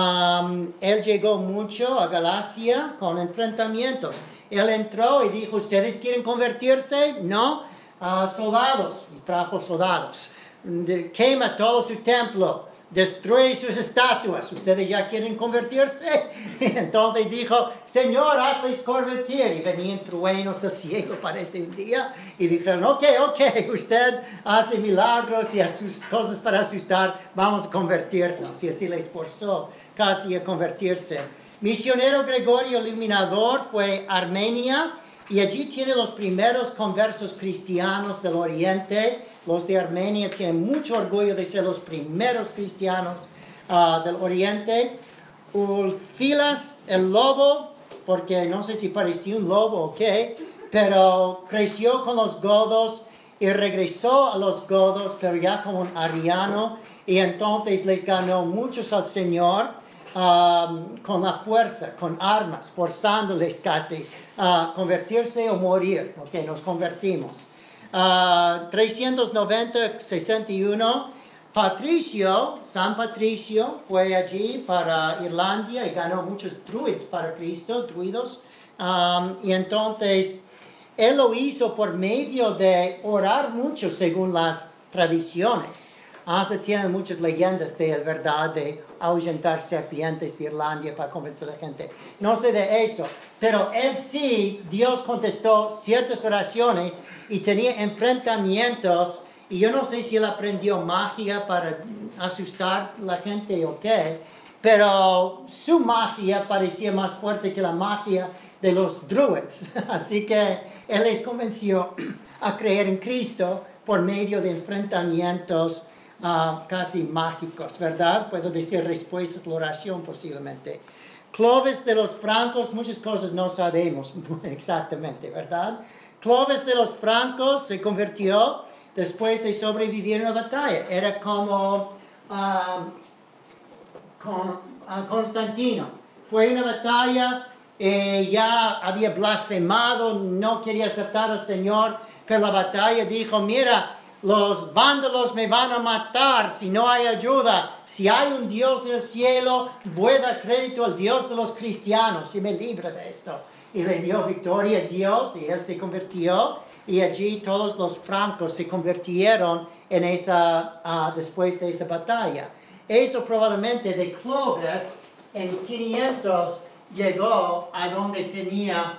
Um, él llegó mucho a Galacia con enfrentamientos. Él entró y dijo, ¿ustedes quieren convertirse? No, uh, soldados. Y trajo soldados. De, quema todo su templo. Destruye sus estatuas. ¿Ustedes ya quieren convertirse? Entonces dijo, Señor, hazles convertir. Y venían truenos del cielo, parece un día. Y dijeron, ok, ok, usted hace milagros y sus cosas para asustar. Vamos a convertirnos. Y así les forzó casi a convertirse. Misionero Gregorio Iluminador fue a Armenia. Y allí tiene los primeros conversos cristianos del Oriente. Los de Armenia tienen mucho orgullo de ser los primeros cristianos uh, del Oriente. Ulfilas, el lobo, porque no sé si parecía un lobo o qué, pero creció con los godos y regresó a los godos, pero ya como un ariano, y entonces les ganó muchos al Señor um, con la fuerza, con armas, forzándoles casi a convertirse o morir, porque nos convertimos. Uh, trescientos noventa, sesenta y uno, Patricio, San Patricio, fue allí para Irlanda y ganó muchos druids para Cristo, druidos. Um, y entonces, él lo hizo por medio de orar mucho según las tradiciones. Hasta tienen muchas leyendas de él, ¿verdad? De ahuyentar serpientes de Irlanda para convencer a la gente. No sé de eso, pero él sí, Dios contestó ciertas oraciones y tenía enfrentamientos. Y yo no sé si él aprendió magia para asustar a la gente o qué, pero su magia parecía más fuerte que la magia de los druids. Así que él les convenció a creer en Cristo por medio de enfrentamientos ah, casi mágicos, ¿verdad? Puedo decir respuestas a la oración posiblemente. Clovis de los francos, muchas cosas no sabemos exactamente, ¿verdad? Clovis de los francos se convirtió después de sobrevivir en una batalla. Era como uh, con, uh, Constantino. Fue una batalla, eh, ya había blasfemado, no quería aceptar al Señor, pero la batalla dijo, mira, los vándalos me van a matar si no hay ayuda. Si hay un Dios del cielo, voy a dar crédito al Dios de los cristianos y me libra de esto. Y le dio victoria a Dios y él se convirtió. Y allí todos los francos se convirtieron en esa, uh, después de esa batalla. Eso probablemente de Clovis en quinientos llegó a donde tenía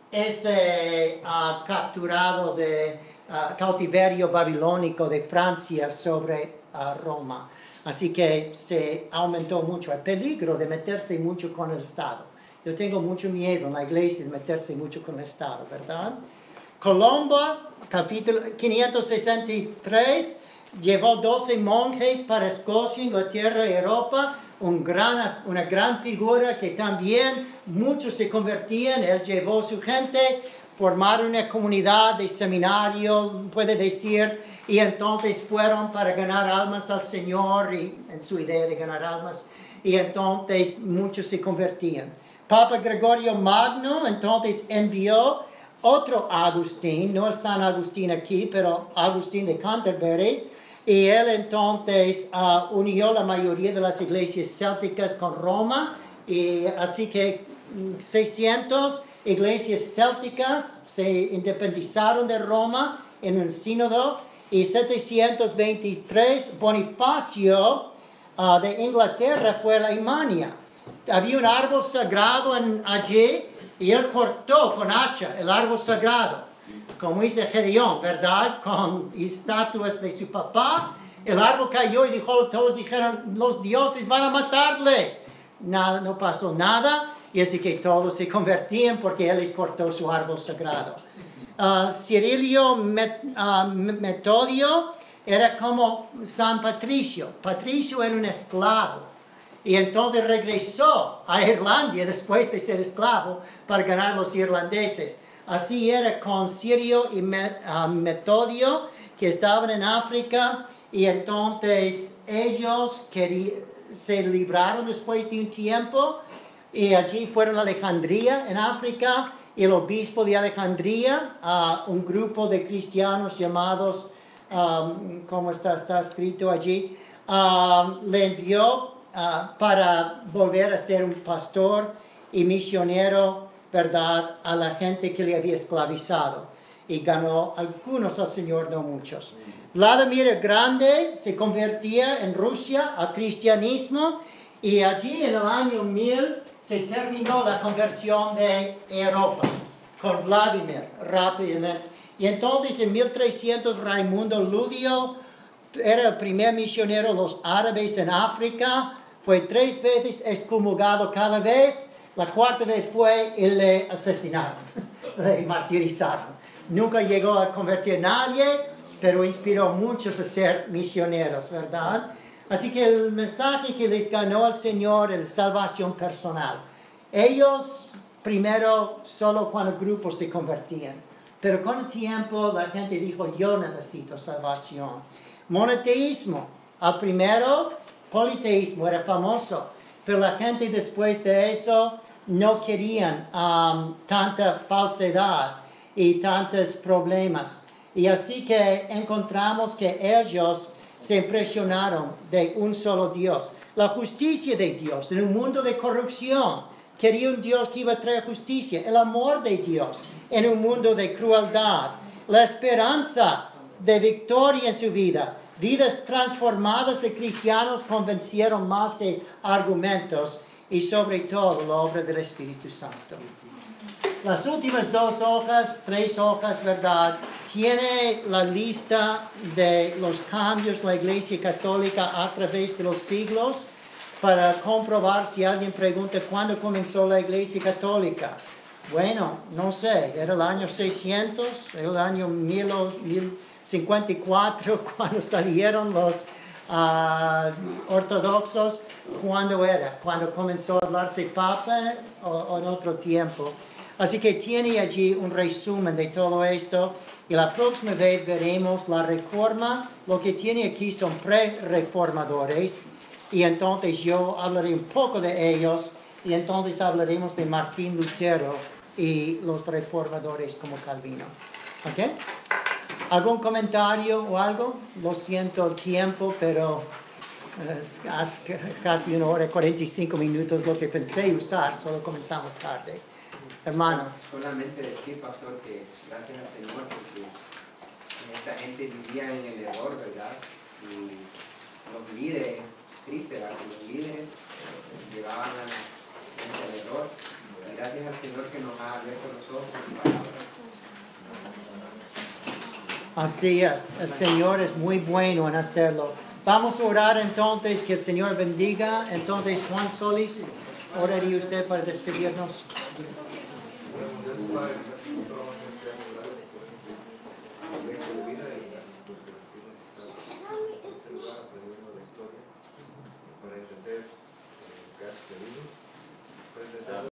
ese uh, capturado de Uh, cautiverio babilónico de Francia sobre uh, Roma. Así que se aumentó mucho el peligro de meterse mucho con el Estado. Yo tengo mucho miedo en la iglesia de meterse mucho con el Estado, ¿verdad? Colombo, capítulo quinientos sesenta y tres, llevó doce monjes para Escocia, Inglaterra y Europa, un gran, una gran figura que también muchos se convertían. Él llevó su gente, formaron una comunidad de seminario, puede decir, y entonces fueron para ganar almas al Señor, y en su idea de ganar almas, y entonces muchos se convertían. Papa Gregorio Magno entonces envió otro Agustín, no el San Agustín aquí, pero Agustín de Canterbury, y él entonces uh, unió la mayoría de las iglesias célticas con Roma, y así que seiscientas iglesias célticas se independizaron de Roma en un sínodo, y setecientos veintitrés Bonifacio uh, de Inglaterra fue a la Imania. Había un árbol sagrado en, allí, y él cortó con hacha el árbol sagrado, como dice Gedeón, ¿verdad? Con estatuas de su papá. El árbol cayó y dijo, todos dijeron, los dioses van a matarle. Nada, no pasó nada. Y así que todos se convertían porque él les cortó su árbol sagrado. Uh, Cirilio Met, uh, Metodio era como San Patricio. Patricio era un esclavo. Y entonces regresó a Irlanda después de ser esclavo para ganar a los irlandeses. Así era con Cirio y Met, uh, Metodio, que estaban en África. Y entonces ellos querían, se libraron después de un tiempo. Y allí fueron a Alejandría, en África, y el obispo de Alejandría, uh, un grupo de cristianos llamados, um, ¿cómo está, está escrito allí? Um, le envió uh, para volver a ser un pastor y misionero, ¿verdad?, a la gente que le había esclavizado. Y ganó algunos al Señor, no muchos. Vladimir el Grande se convertía en Rusia al cristianismo, y allí en el año mil se terminó la conversión de Europa con Vladimir rápidamente. Y entonces en mil trescientos Raimundo Ludio era el primer misionero de los árabes en África. Fue tres veces excomulgado cada vez. La cuarta vez fue y le asesinaron, le martirizaron. Nunca llegó a convertir a nadie, pero inspiró a muchos a ser misioneros, ¿verdad? Así que el mensaje que les ganó al Señor es salvación personal. Ellos primero solo cuando grupos se convertían, pero con el tiempo la gente dijo, yo necesito salvación. Monoteísmo, al primero, politeísmo era famoso, pero la gente después de eso no querían um, tanta falsedad y tantos problemas. Y así que encontramos que ellos se impresionaron de un solo Dios. La justicia de Dios en un mundo de corrupción. Quería un Dios que iba a traer justicia. El amor de Dios en un mundo de crueldad. La esperanza de victoria en su vida. Vidas transformadas de cristianos convencieron más que argumentos. Y sobre todo la obra del Espíritu Santo. Las últimas dos hojas, tres hojas, ¿verdad?, tiene la lista de los cambios en la Iglesia Católica a través de los siglos para comprobar si alguien pregunta cuándo comenzó la Iglesia Católica. Bueno, no sé, era el año seiscientos, el año mil cincuenta y cuatro cuando salieron los ah, ortodoxos, ¿cuándo era? Cuando comenzó a hablarse papa o, o en otro tiempo. Así que tiene allí un resumen de todo esto. Y la próxima vez veremos la reforma. Lo que tiene aquí son pre-reformadores. Y entonces yo hablaré un poco de ellos. Y entonces hablaremos de Martín Lutero y los reformadores como Calvino. ¿Ok? ¿Algún comentario o algo? Lo siento el tiempo, pero es casi una hora y cuarenta y cinco minutos lo que pensé usar. Solo comenzamos tarde. Hermano. Solamente decir, pastor, que gracias al Señor porque esta gente vivía en el error, ¿verdad? Y los líderes, triste, ¿verdad? Que los líderes llevaban a la gente al error. Y gracias al Señor que nos ha abierto los ojos y palabras. Así es, el Señor es muy bueno en hacerlo. Vamos a orar entonces, que el Señor bendiga. Entonces, Juan Solís, oraría usted para despedirnos. Padre,